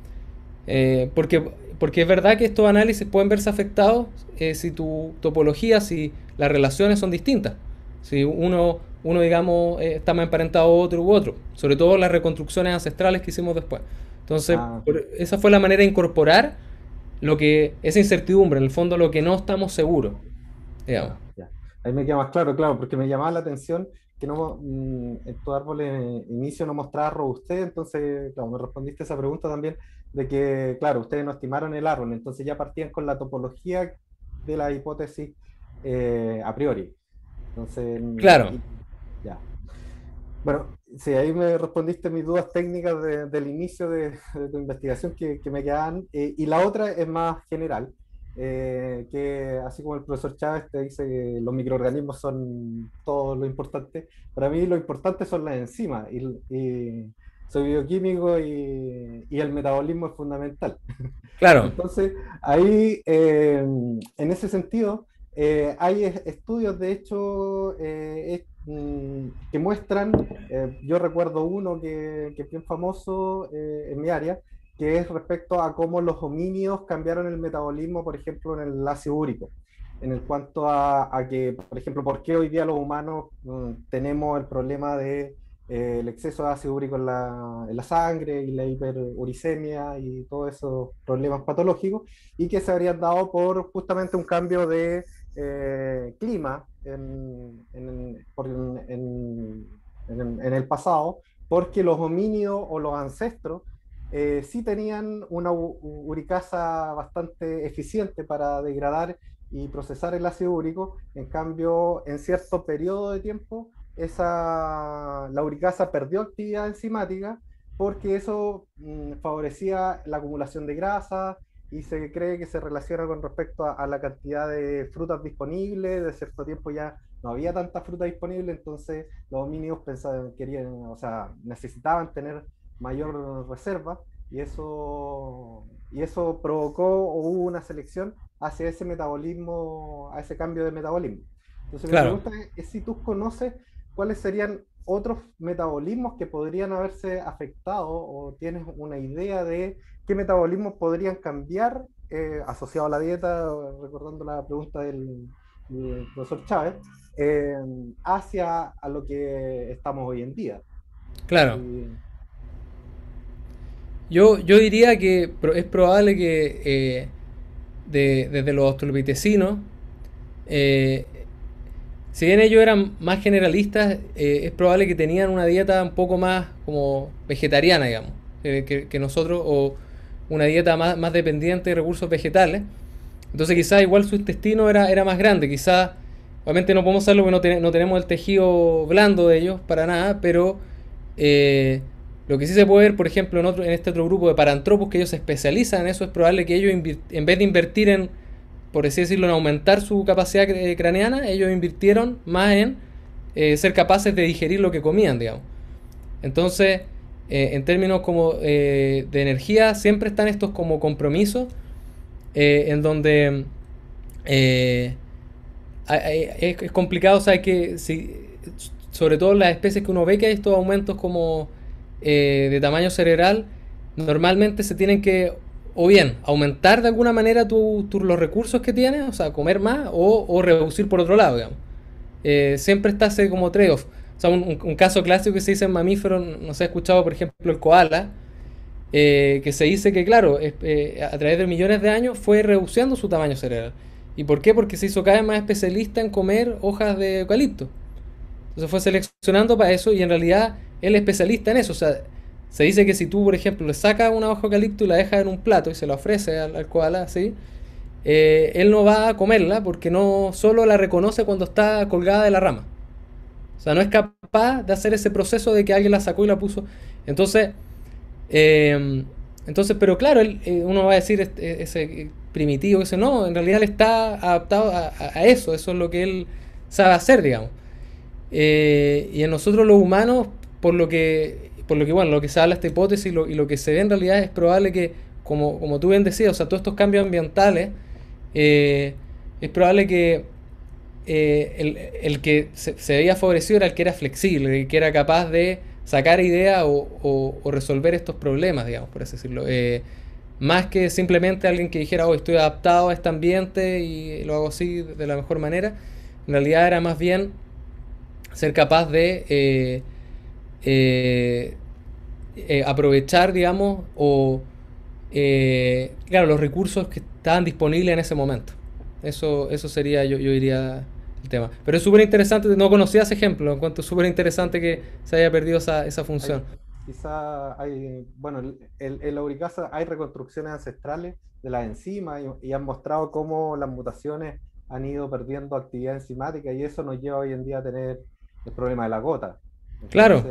Eh, porque, porque es verdad que estos análisis pueden verse afectados eh, si tu topología, si las relaciones son distintas. Si uno, uno digamos, eh, está más emparentado a otro u otro. Sobre todo las reconstrucciones ancestrales que hicimos después. Entonces, Ah, por- esa fue la manera de incorporar lo que, esa incertidumbre, en el fondo lo que no estamos seguros, digamos. ya, ya. Ahí me queda más claro, claro, porque me llamaba la atención que no, mm, en tu árbol en inicio no mostraba robustez, entonces, claro, me respondiste esa pregunta también de que, claro, ustedes no estimaron el árbol, entonces ya partían con la topología de la hipótesis eh, a priori. Entonces, mm, Claro, y- ya. Bueno, sí, ahí me respondiste mis dudas técnicas de- del inicio de, de tu investigación que, que me quedaban. Eh, y la otra es más general, eh, que así como el profesor Chávez te dice que los microorganismos son todo lo importante, para mí lo importante son las enzimas. Y, y soy bioquímico y, y el metabolismo es fundamental. claro, Entonces, ahí, eh, en ese sentido, eh, hay es- estudios, de hecho, eh, es- mm, que muestran, eh, yo recuerdo uno que, que es bien famoso eh, en mi área, que es respecto a cómo los homínidos cambiaron el metabolismo, por ejemplo, en el ácido úrico. En el cuanto a, a que, por ejemplo, por qué hoy día los humanos mm, tenemos el problema de eh, el exceso de ácido úrico en la, en la sangre y la hiperuricemia y todos esos problemas patológicos, y que se habrían dado por justamente un cambio de eh, clima en, en, por, en, en, en el pasado, porque los homínidos o los ancestros eh, sí tenían una uricasa bastante eficiente para degradar y procesar el ácido úrico. En cambio, en cierto periodo de tiempo, esa, la uricasa perdió actividad enzimática porque eso mmm, favorecía la acumulación de grasa, y se cree que se relaciona con respecto a, a la cantidad de frutas disponibles. De cierto tiempo ya no había tanta fruta disponible, entonces los homínidos pensaban, querían, o sea, necesitaban tener mayor reserva, y eso, y eso provocó o hubo una selección hacia ese metabolismo, a ese cambio de metabolismo. Entonces mi claro. pregunta es, es si tú conoces cuáles serían otros metabolismos que podrían haberse afectado, o tienes una idea de qué metabolismos podrían cambiar eh, asociado a la dieta, recordando la pregunta del, del profesor Chávez, eh, hacia a lo que estamos hoy en día. Claro. Sí, Yo, yo diría que pro- es probable que eh, de- desde los australopitecinos, eh, si bien ellos eran más generalistas, eh, es probable que tenían una dieta un poco más como vegetariana, digamos. eh, que, que nosotros, o una dieta más, más dependiente de recursos vegetales. Entonces quizás igual su intestino era, era más grande, quizás, obviamente no podemos hacerlo porque no, ten, no tenemos el tejido blando de ellos para nada, pero eh, lo que sí se puede ver, por ejemplo, en, otro, en este otro grupo de parantropos que ellos se especializan en eso, es probable que ellos, en vez de invertir en, por así decirlo, en aumentar su capacidad craneana, ellos invirtieron más en eh, ser capaces de digerir lo que comían, digamos. Entonces, eh, en términos como eh, de energía, siempre están estos como compromisos eh, en donde eh, es, es complicado, o sea, que si, sobre todo en las especies que uno ve que hay estos aumentos como eh, de tamaño cerebral, normalmente se tienen que o bien aumentar de alguna manera tu, tu, los recursos que tienes, o sea, comer más, o, o reducir por otro lado, digamos. Eh, siempre está ese como trade-off. O sea, un, un, caso clásico que se dice en mamíferos, no se ha escuchado, por ejemplo, el koala, eh, que se dice que, claro, eh, a través de millones de años fue reduciendo su tamaño cerebral. ¿Y por qué? Porque se hizo cada vez más especialista en comer hojas de eucalipto. Entonces fue seleccionando para eso y en realidad él es especialista en eso. O sea, se dice que si tú, por ejemplo, le sacas una hoja de eucalipto y la dejas en un plato y se la ofrece al, al koala, ¿sí? Eh, él no va a comerla porque no solo la reconoce cuando está colgada de la rama. O sea, no es capaz de hacer ese proceso de que alguien la sacó y la puso. Entonces, eh, entonces pero claro, él, eh, uno va a decir este, ese primitivo, ese no, en realidad él está adaptado a, a eso, eso es lo que él sabe hacer, digamos. Eh, y en nosotros los humanos, por lo que, por lo que bueno, lo que se habla esta hipótesis y lo, y lo que se ve en realidad es probable que, como, como tú bien decías, o sea, todos estos cambios ambientales, eh, es probable que eh, el, el que se, se veía favorecido era el que era flexible, el que era capaz de sacar ideas o, o, o resolver estos problemas, digamos, por así decirlo. Eh, más que simplemente alguien que dijera, oh, estoy adaptado a este ambiente y lo hago así de la mejor manera. En realidad era más bien ser capaz de eh, eh, eh, aprovechar, digamos, o eh, claro, los recursos que estaban disponibles en ese momento. Eso, eso sería, yo, yo diría, el tema. Pero es súper interesante, no conocía ese ejemplo, lo encuentro súper interesante que se haya perdido esa, esa función. Hay, quizá hay, bueno, en, en la uricasa hay reconstrucciones ancestrales de las enzimas y, y han mostrado cómo las mutaciones han ido perdiendo actividad enzimática y eso nos lleva hoy en día a tener el problema de la gota. Entonces, claro.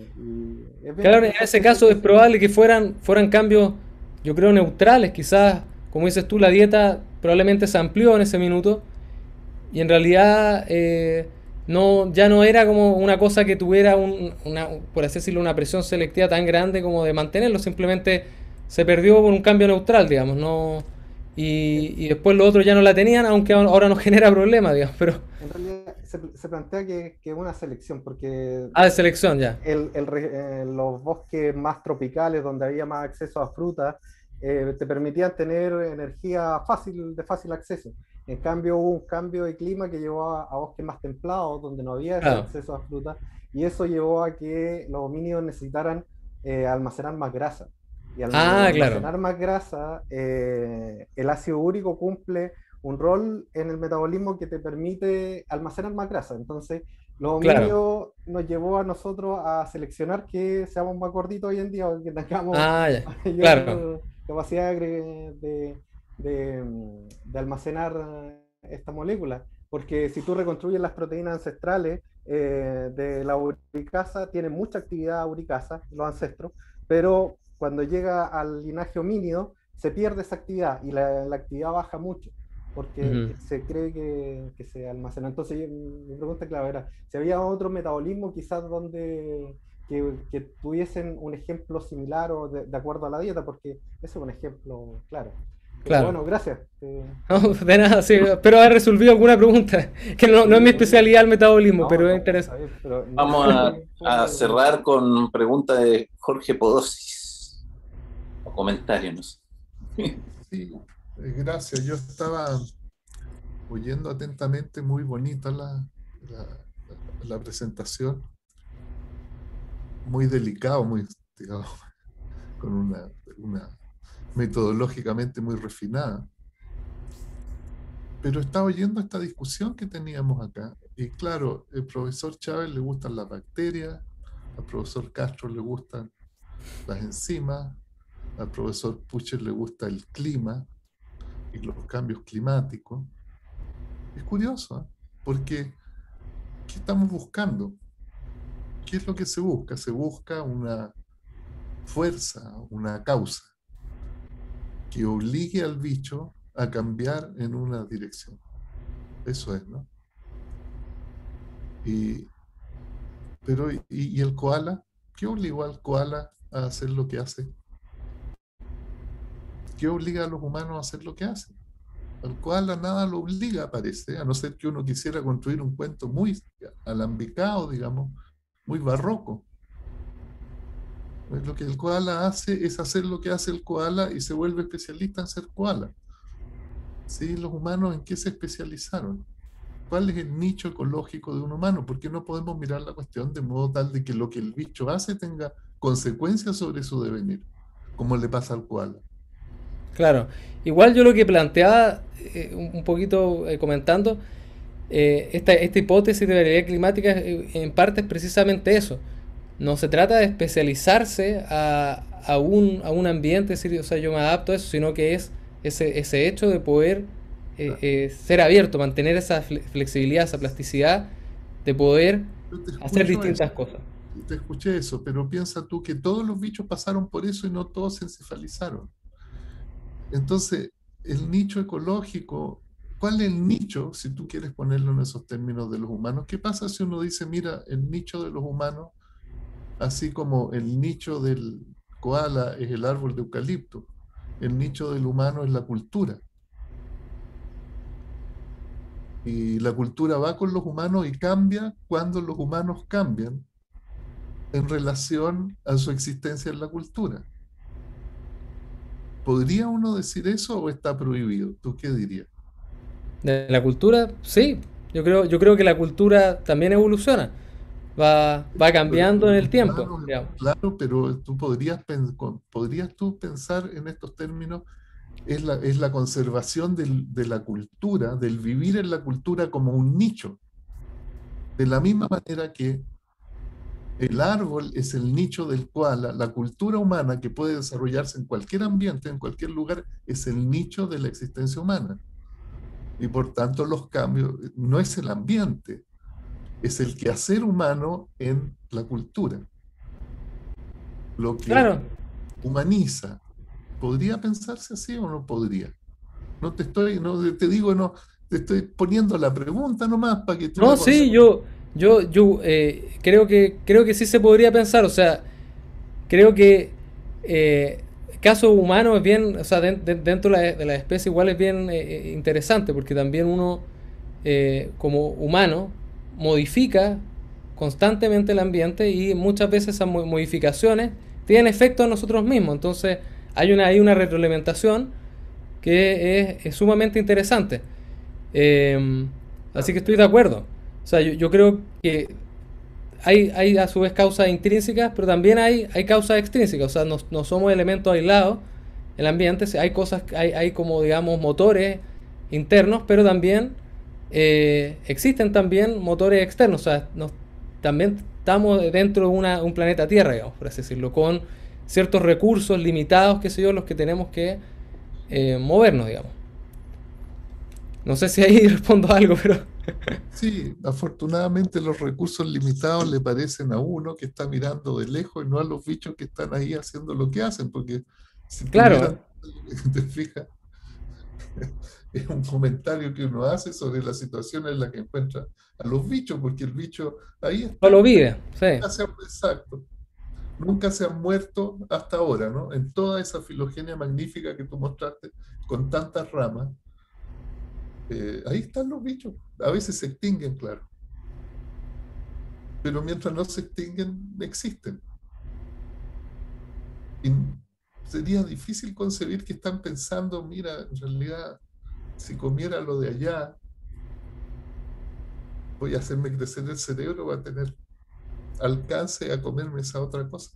Claro, en ese caso es probable que fueran, fueran cambios, yo creo, neutrales. Quizás, como dices tú, la dieta probablemente se amplió en ese minuto y en realidad eh, no, ya no era como una cosa que tuviera, un, una, por así decirlo, una presión selectiva tan grande como de mantenerlo. Simplemente se perdió por un cambio neutral, digamos, no... Y, y después los otros ya no la tenían, aunque ahora nos genera problemas, digamos, pero... En realidad se, se plantea que es que una selección, porque... Ah, de selección, ya. El, el, eh, los bosques más tropicales, donde había más acceso a frutas, eh, te permitían tener energía fácil, de fácil acceso. En cambio, hubo un cambio de clima que llevó a, a bosques más templados, donde no había ese Claro. acceso a frutas, y eso llevó a que los homínidos necesitaran eh, almacenar más grasa. Y al Ah, almacenar claro. más grasa, eh, el ácido úrico cumple un rol en el metabolismo que te permite almacenar más grasa. Entonces, los homínidos Claro. nos llevó a nosotros a seleccionar que seamos más gorditos hoy en día, que tengamos Ah, ya. mayor Claro. capacidad de, de, de, de almacenar esta molécula. Porque si tú reconstruyes las proteínas ancestrales eh, de la uricasa, tienen mucha actividad uricasa, los ancestros, pero cuando llega al linaje homínido, se pierde esa actividad y la, la actividad baja mucho, porque Ujú. se cree que, que se almacena. Entonces, yo, mi pregunta clave era, si había otro metabolismo quizás donde que, que tuviesen un ejemplo similar o de, de acuerdo a la dieta, porque ese es un ejemplo claro. Pero Claro. bueno, gracias. Eh, No, de nada, sí. Espero haber resolvido alguna pregunta. Que no, no es mi especialidad el metabolismo, no, pero es no, interesante. bien, pero no Vamos sé a, si a fue- cerrar con pregunta de Jorge Podosis. O comentario, no sé. Sí, eh, gracias. Yo estaba oyendo atentamente, muy bonita la, la, la presentación, muy delicado, muy, digamos, con una, una metodológicamente muy refinada. Pero estaba oyendo esta discusión que teníamos acá, y claro, el profesor Chávez le gustan las bacterias, al profesor Castro le gustan las enzimas, al profesor Pucher le gusta el clima y los cambios climáticos. Es curioso, ¿eh? Porque ¿qué estamos buscando? ¿Qué es lo que se busca? Se busca una fuerza, una causa que obligue al bicho a cambiar en una dirección. Eso es, ¿no? Y, pero, ¿y, y el koala? ¿Qué obligó al koala a hacer lo que hace? ¿Qué obliga a los humanos a hacer lo que hacen? Al koala nada lo obliga, parece, a no ser que uno quisiera construir un cuento muy alambicado, digamos, muy barroco. Pues lo que el koala hace es hacer lo que hace el koala y se vuelve especialista en ser koala. ¿Sí? Los humanos, ¿en qué se especializaron? ¿Cuál es el nicho ecológico de un humano? ¿Por qué no podemos mirar la cuestión de modo tal de que lo que el bicho hace tenga consecuencias sobre su devenir, como le pasa al koala? Claro, igual yo lo que planteaba, eh, un un poquito eh, comentando, eh, esta, esta hipótesis de variabilidad climática eh, en parte es precisamente eso. No se trata de especializarse a, a un, a un ambiente, es decir, o sea, yo me adapto a eso, sino que es ese, ese hecho de poder eh, eh, ser abierto, mantener esa fle- flexibilidad, esa plasticidad, de poder Yo te hacer escucho distintas eso, cosas. te escuché eso, pero piensa tú que todos los bichos pasaron por eso y no todos se encefalizaron. Entonces, el nicho ecológico, ¿cuál es el nicho, si tú quieres ponerlo en esos términos de los humanos? ¿Qué pasa si uno dice, mira, el nicho de los humanos, así como el nicho del koala es el árbol de eucalipto, el nicho del humano es la cultura? Y la cultura va con los humanos y cambia cuando los humanos cambian en relación a su existencia en la cultura. ¿Podría uno decir eso o está prohibido? ¿Tú qué dirías? De la cultura, sí, yo creo, yo creo que la cultura también evoluciona, va, va Pero cambiando en los el tiempo, humanos, digamos. claro, pero tú podrías, pen- con- podrías tú pensar en estos términos, es la, es la conservación del- de la cultura, del vivir en la cultura como un nicho, de la misma manera que el árbol es el nicho del cual la, la cultura humana que puede desarrollarse en cualquier ambiente, en cualquier lugar, es el nicho de la existencia humana. Y por tanto los cambios, no es el ambiente, es el quehacer humano en la cultura, lo que Claro, humaniza. ¿Podría pensarse así o no podría? No te estoy, no te digo, no, te estoy poniendo la pregunta nomás para que tú no, la sí, consideres. yo, yo, yo eh, creo que, creo que sí se podría pensar, o sea, creo que eh, caso humano es bien, o sea, den- den- dentro de la, de la especie igual es bien eh, interesante, porque también uno, eh, como humano, modifica constantemente el ambiente y muchas veces esas mo- modificaciones tienen efecto en nosotros mismos. Entonces, hay una, hay una retroalimentación que es, es sumamente interesante. Eh, Así que estoy de acuerdo. O sea, yo, yo creo que hay, hay a su vez causas intrínsecas, pero también hay, hay causas extrínsecas. O sea, no, no somos elementos aislados en el ambiente. Hay cosas, hay, hay como digamos motores internos, pero también eh, existen también motores externos. O sea, nos, también estamos dentro de una, un planeta Tierra, digamos, por así decirlo, con ciertos recursos limitados, qué sé yo, los que tenemos que eh, movernos, digamos. No sé si ahí respondo a algo, pero... Sí, afortunadamente los recursos limitados le parecen a uno que está mirando de lejos y no a los bichos que están ahí haciendo lo que hacen, porque si tuvieran, Claro, te fijas, es un comentario que uno hace sobre la situación en la que encuentra a los bichos, porque el bicho ahí solo está, vive, sí. nunca se han, exacto, nunca se han muerto hasta ahora, ¿no? En toda esa filogenia magnífica que tú mostraste, con tantas ramas, eh, ahí están los bichos. A veces se extinguen, claro, pero mientras no se extinguen, existen. Y sería difícil concebir que están pensando, mira, en realidad, si comiera lo de allá, voy a hacerme crecer el cerebro, voy a tener alcance a comerme esa otra cosa.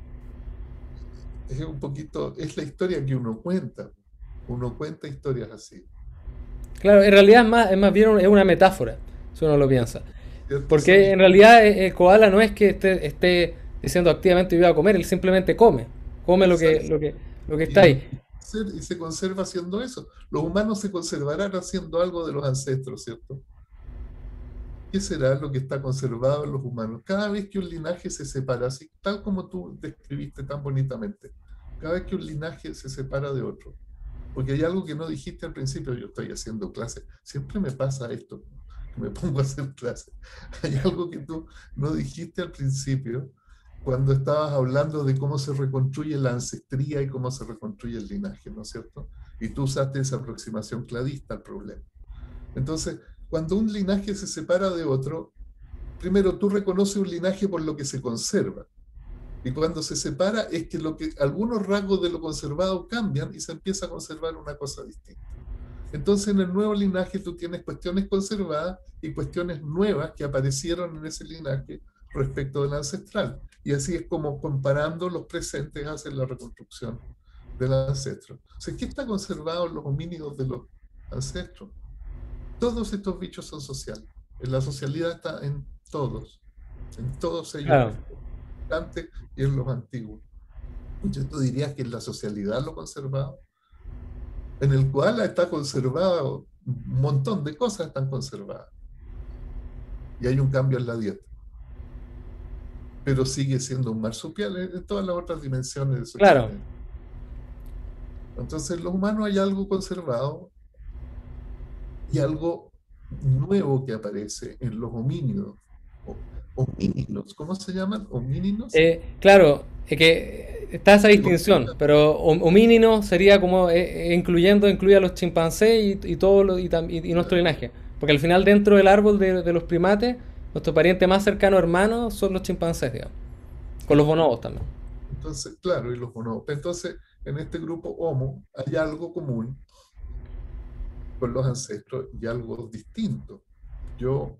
Es un poquito, es la historia que uno cuenta. Uno cuenta historias así, Claro, en realidad es más, es más bien un- es una metáfora, si uno lo piensa. ¿cierto? Son Porque en realidad eh, el koala no es que esté, esté diciendo activamente yo voy a comer, él simplemente come, come lo que, Exacto. lo que, lo que Y, está ahí. ser- y se conserva haciendo eso. Los humanos se conservarán haciendo algo de los ancestros, ¿cierto? ¿Qué será lo que está conservado en los humanos? Cada vez que un linaje se separa, así tal como tú describiste tan bonitamente, cada vez que un linaje se separa de otro, porque hay algo que no dijiste al principio, yo estoy haciendo clase, siempre me pasa esto, que me pongo a hacer clase. Hay algo que tú no dijiste al principio, cuando estabas hablando de cómo se reconstruye la ancestría y cómo se reconstruye el linaje, ¿no es cierto? Y tú usaste esa aproximación cladista al problema. Entonces, cuando un linaje se separa de otro, primero tú reconoces un linaje por lo que se conserva. Y cuando se separa es que, lo que algunos rasgos de lo conservado cambian y se empieza a conservar una cosa distinta. Entonces en el nuevo linaje tú tienes cuestiones conservadas y cuestiones nuevas que aparecieron en ese linaje respecto del ancestral. Y así es como comparando los presentes hacen la reconstrucción del ancestro. O sea, ¿qué está conservado en los homínidos de los ancestros? Todos estos bichos son sociales. La socialidad está en todos, en todos ellos, Claro. antes y en los antiguos. Yo tú dirías que en la socialidad lo conservado, en el koala está conservado, un montón de cosas están conservadas. Y hay un cambio en la dieta. Pero sigue siendo un marsupial en todas las otras dimensiones de su Claro. existencia. Entonces, en los humanos hay algo conservado y algo nuevo que aparece en los homínidos. Homínidos, ¿cómo se llaman? ¿Homínidos? Eh, claro, es que está esa distinción, pero hom- homínino sería como eh, eh, incluyendo, incluye a los chimpancés y, y todo lo, y, tam- y- y nuestro linaje. Porque al final dentro del árbol de, de los primates, nuestro pariente más cercano hermano son los chimpancés, digamos. Con los bonobos también. Entonces, claro, y los bonobos. Entonces, en este grupo Homo hay algo común con los ancestros y algo distinto. Yo,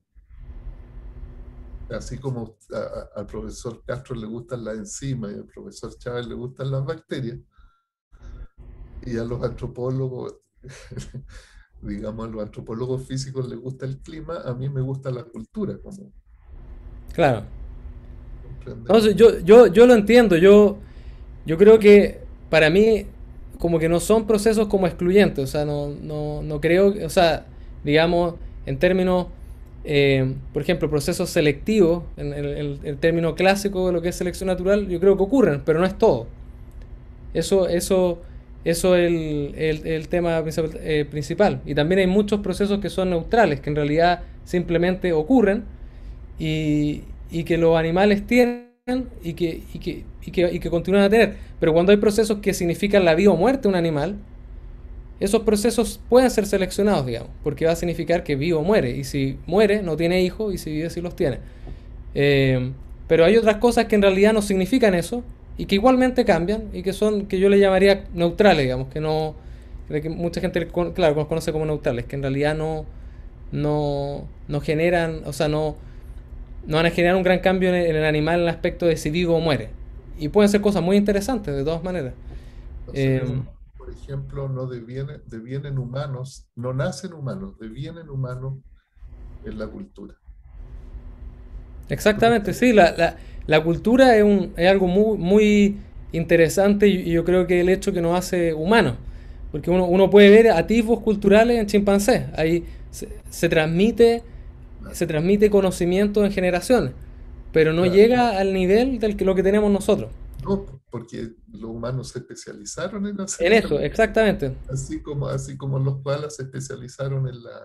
así como a- a- al profesor Castro le gustan las enzimas y al profesor Chávez le gustan las bacterias, y a los antropólogos, digamos, a los antropólogos físicos les gusta el clima, a mí me gusta la cultura, como Claro. comprende. Entonces, yo, yo, yo lo entiendo, yo, yo creo que para mí como que no son procesos como excluyentes, o sea, no, no, no creo, que- o sea, digamos, en términos, eh, por ejemplo, procesos selectivos, en el, el- el término clásico de lo que es selección natural, yo creo que ocurren, pero no es todo. Eso, eso, eso es el, el- el tema principal, eh, principal. Y también hay muchos procesos que son neutrales, que en realidad simplemente ocurren y, y que los animales tienen y que, y, que, y, que, y que continúan a tener. Pero cuando hay procesos que significan la vida o muerte de un animal, esos procesos pueden ser seleccionados, digamos, porque va a significar que vive o muere. Y si muere, no tiene hijos, y si vive, sí los tiene. Eh, pero hay otras cosas que en realidad no significan eso y que igualmente cambian y que son, que yo le llamaría neutrales, digamos, que no, que mucha gente, claro, los conoce como neutrales, que en realidad no, no, no generan, o sea, no, no van a generar un gran cambio en el, en el animal en el aspecto de si vive o muere. Y pueden ser cosas muy interesantes, de todas maneras. Entonces, Eh, los humanos, por ejemplo, no devienen, devienen humanos, no nacen humanos, devienen humanos en la cultura. exactamente, sí, la, la, la cultura es, un, es algo muy, muy interesante y, y yo creo que el hecho que nos hace humanos. Porque uno, uno puede ver atisbos culturales en chimpancés. Ahí se, se transmite se transmite conocimiento en generaciones, pero no Claro. llega al nivel del que lo que tenemos nosotros. No, porque los humanos se especializaron en hacer En eso, eso, exactamente. así como, así como los koalas se especializaron en la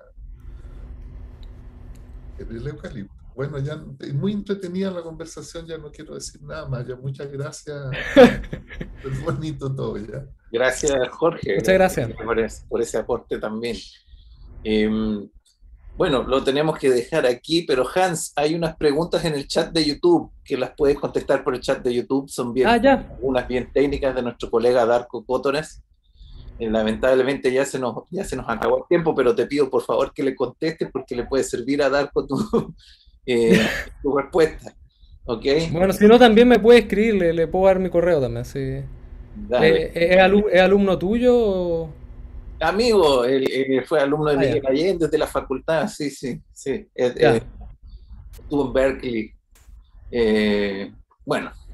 en el eucalipto. Bueno, ya es muy entretenida la conversación, ya no quiero decir nada más, ya muchas gracias, es bonito todo ya. Gracias, Jorge. Muchas gracias. Por, es- por ese aporte también. Eh, bueno, lo tenemos que dejar aquí, pero Hans, hay unas preguntas en el chat de YouTube que las puedes contestar por el chat de YouTube. Son bien, Ah, ya. unas bien técnicas de nuestro colega Darko Cotones. Eh, lamentablemente ya se, nos, ya se nos acabó el tiempo, pero te pido por favor que le contestes porque le puede servir a Darko tu, eh, tu respuesta. ¿Ok? Bueno, si no, también me puede escribir, le, le puedo dar mi correo también. Sí. Dale. Eh, ¿es, alu- es alumno tuyo? O... Amigo, él, él fue alumno de Ah, Miguel ya. Allende de la facultad, sí, sí, sí. Eh, Ya. eh, estuvo en Berkeley. Eh, bueno,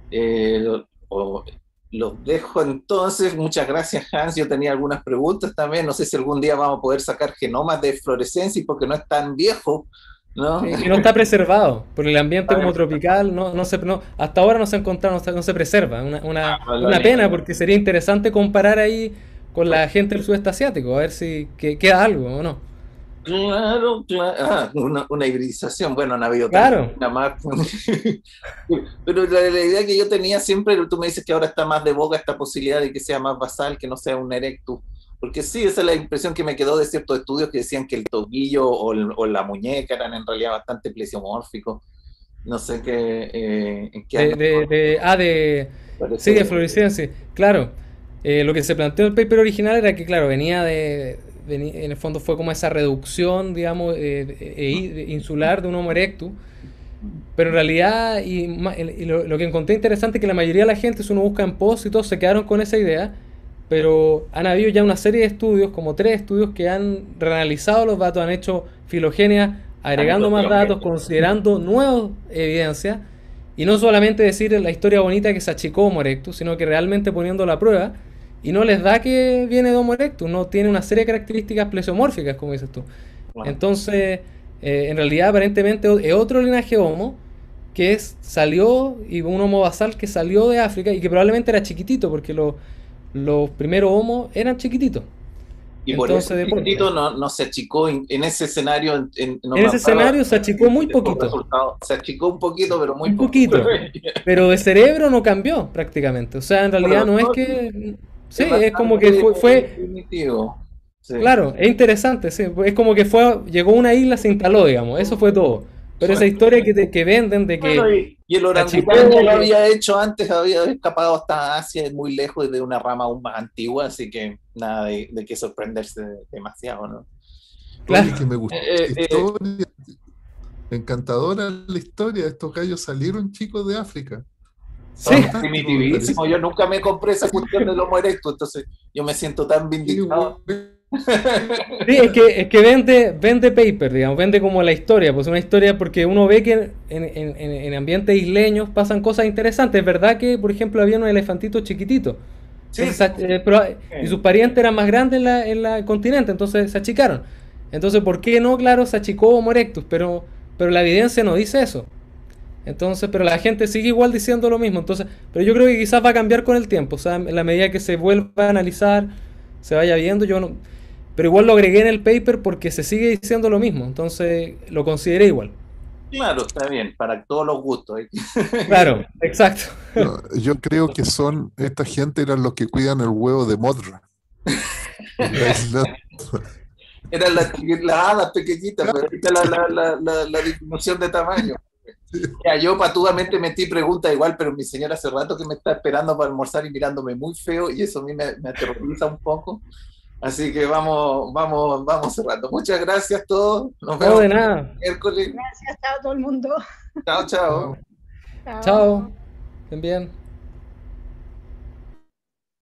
Eh, lo- o- los dejo entonces. Muchas gracias, Hans. Yo tenía algunas preguntas también. No sé si algún día vamos a poder sacar genomas de fluorescencia porque no es tan viejo, ¿no? Sí, y no está preservado, por el ambiente como tropical, no, no se, no, hasta ahora no se ha encontrado, no se, no se preserva. Una, una, una pena, porque sería interesante comparar ahí con la gente del sudeste asiático, a ver si que, queda algo o no. Claro, claro. Ah, una, una hibridización. Bueno, no ha habido Claro. tanta más. Pero la, la idea que yo tenía siempre, tú me dices que ahora está más de boga esta posibilidad de que sea más basal, que no sea un erectus. Porque sí, esa es la impresión que me quedó de ciertos estudios que decían que el tobillo o, el- o la muñeca eran en realidad bastante plesiomórficos. No sé qué, eh, en qué De, anda, de, de, ah, de, sí, de parece. fluorescencia, claro. Eh, lo que se planteó en el paper original era que, claro, venía de, veni- en el fondo fue como esa reducción, digamos, eh, de- e- de- insular de un Homo erectus. Pero en realidad, y, ma- el- y lo, lo que encontré interesante es que la mayoría de la gente, si uno busca en post y todo, se quedaron con esa idea. Pero han habido ya una serie de estudios, como tres estudios, que han reanalizado los datos, han hecho filogenia, agregando más datos, considerando nuevas evidencias. Y no solamente decir la historia bonita que se achicó Homo erectus, sino que realmente poniendo la prueba. Y no les da que viene de Homo erectus, no tiene una serie de características plesiomórficas, como dices tú. Entonces, eh, en realidad aparentemente es otro linaje Homo que es, salió, y un Homo basal que salió de África y que probablemente era chiquitito, porque lo- los primeros Homo eran chiquititos. Y por eso Entonces, el después, chiquitito no, no se achicó en, en ese escenario, en, en- no en me ese acuerdo escenario se achicó muy de los poquito, resultados. Se achicó un poquito, pero muy un poquito. poquito, pero de cerebro no cambió prácticamente. O sea, en realidad Bueno, no es no, que, sí, es es como bastante que fue, fue primitivo. Sí. claro, es interesante, sí, es como que fue, llegó a una isla, se instaló, digamos, eso fue todo. Pero esa historia que, te- que venden de Bueno, que y, y el se achicó, orangután ya lo había hecho antes, había escapado hasta Asia, es muy lejos de una rama aún más antigua, así que nada de, de qué sorprenderse demasiado, ¿no? claro, Oye, que me gustó Eh, la eh, eh, historia, encantadora la historia. Estos gallos salieron chicos de África. sí, son Fantástico, me parece. primitivísimos. Yo nunca me compré esa cuestión del Homo erectus, entonces yo me siento tan Qué vindicado. bueno. sí, es que, es que vende, vende paper, digamos, vende como la historia, pues una historia porque uno ve que en, en- en- en ambientes isleños pasan cosas interesantes. Es verdad que, por ejemplo, había unos elefantitos chiquititos. Sí, Entonces, se- eh, pero- y sus parientes eran más grandes en la, en la continente, entonces se achicaron. Entonces, ¿por qué no? Claro, se achicó Homo erectus, pero, pero la evidencia no dice eso. Entonces, pero la gente sigue igual diciendo lo mismo. Entonces, pero yo creo que quizás va a cambiar con el tiempo. O sea, en la medida que se vuelva a analizar, se vaya viendo, yo no. Pero igual lo agregué en el paper porque se sigue diciendo lo mismo. Entonces, lo consideré igual. claro, está bien, para todos los gustos. ¿eh? Claro, exacto. Yo, yo creo que son, esta gente eran los que cuidan el huevo de Modra. En la isla. Eran las las hadas pequeñitas, pero ahorita la, la, la, la, la disminución de tamaño. Ya, yo patudamente metí preguntas igual, pero mi señora hace rato que me está esperando para almorzar y mirándome muy feo, y eso a mí me, me aterroriza un poco. Así que vamos, vamos, vamos cerrando. Muchas gracias a todos. Nos No, vemos de el nada. miércoles. Gracias a todo el mundo. Chao, chao. Chao. Estén bien.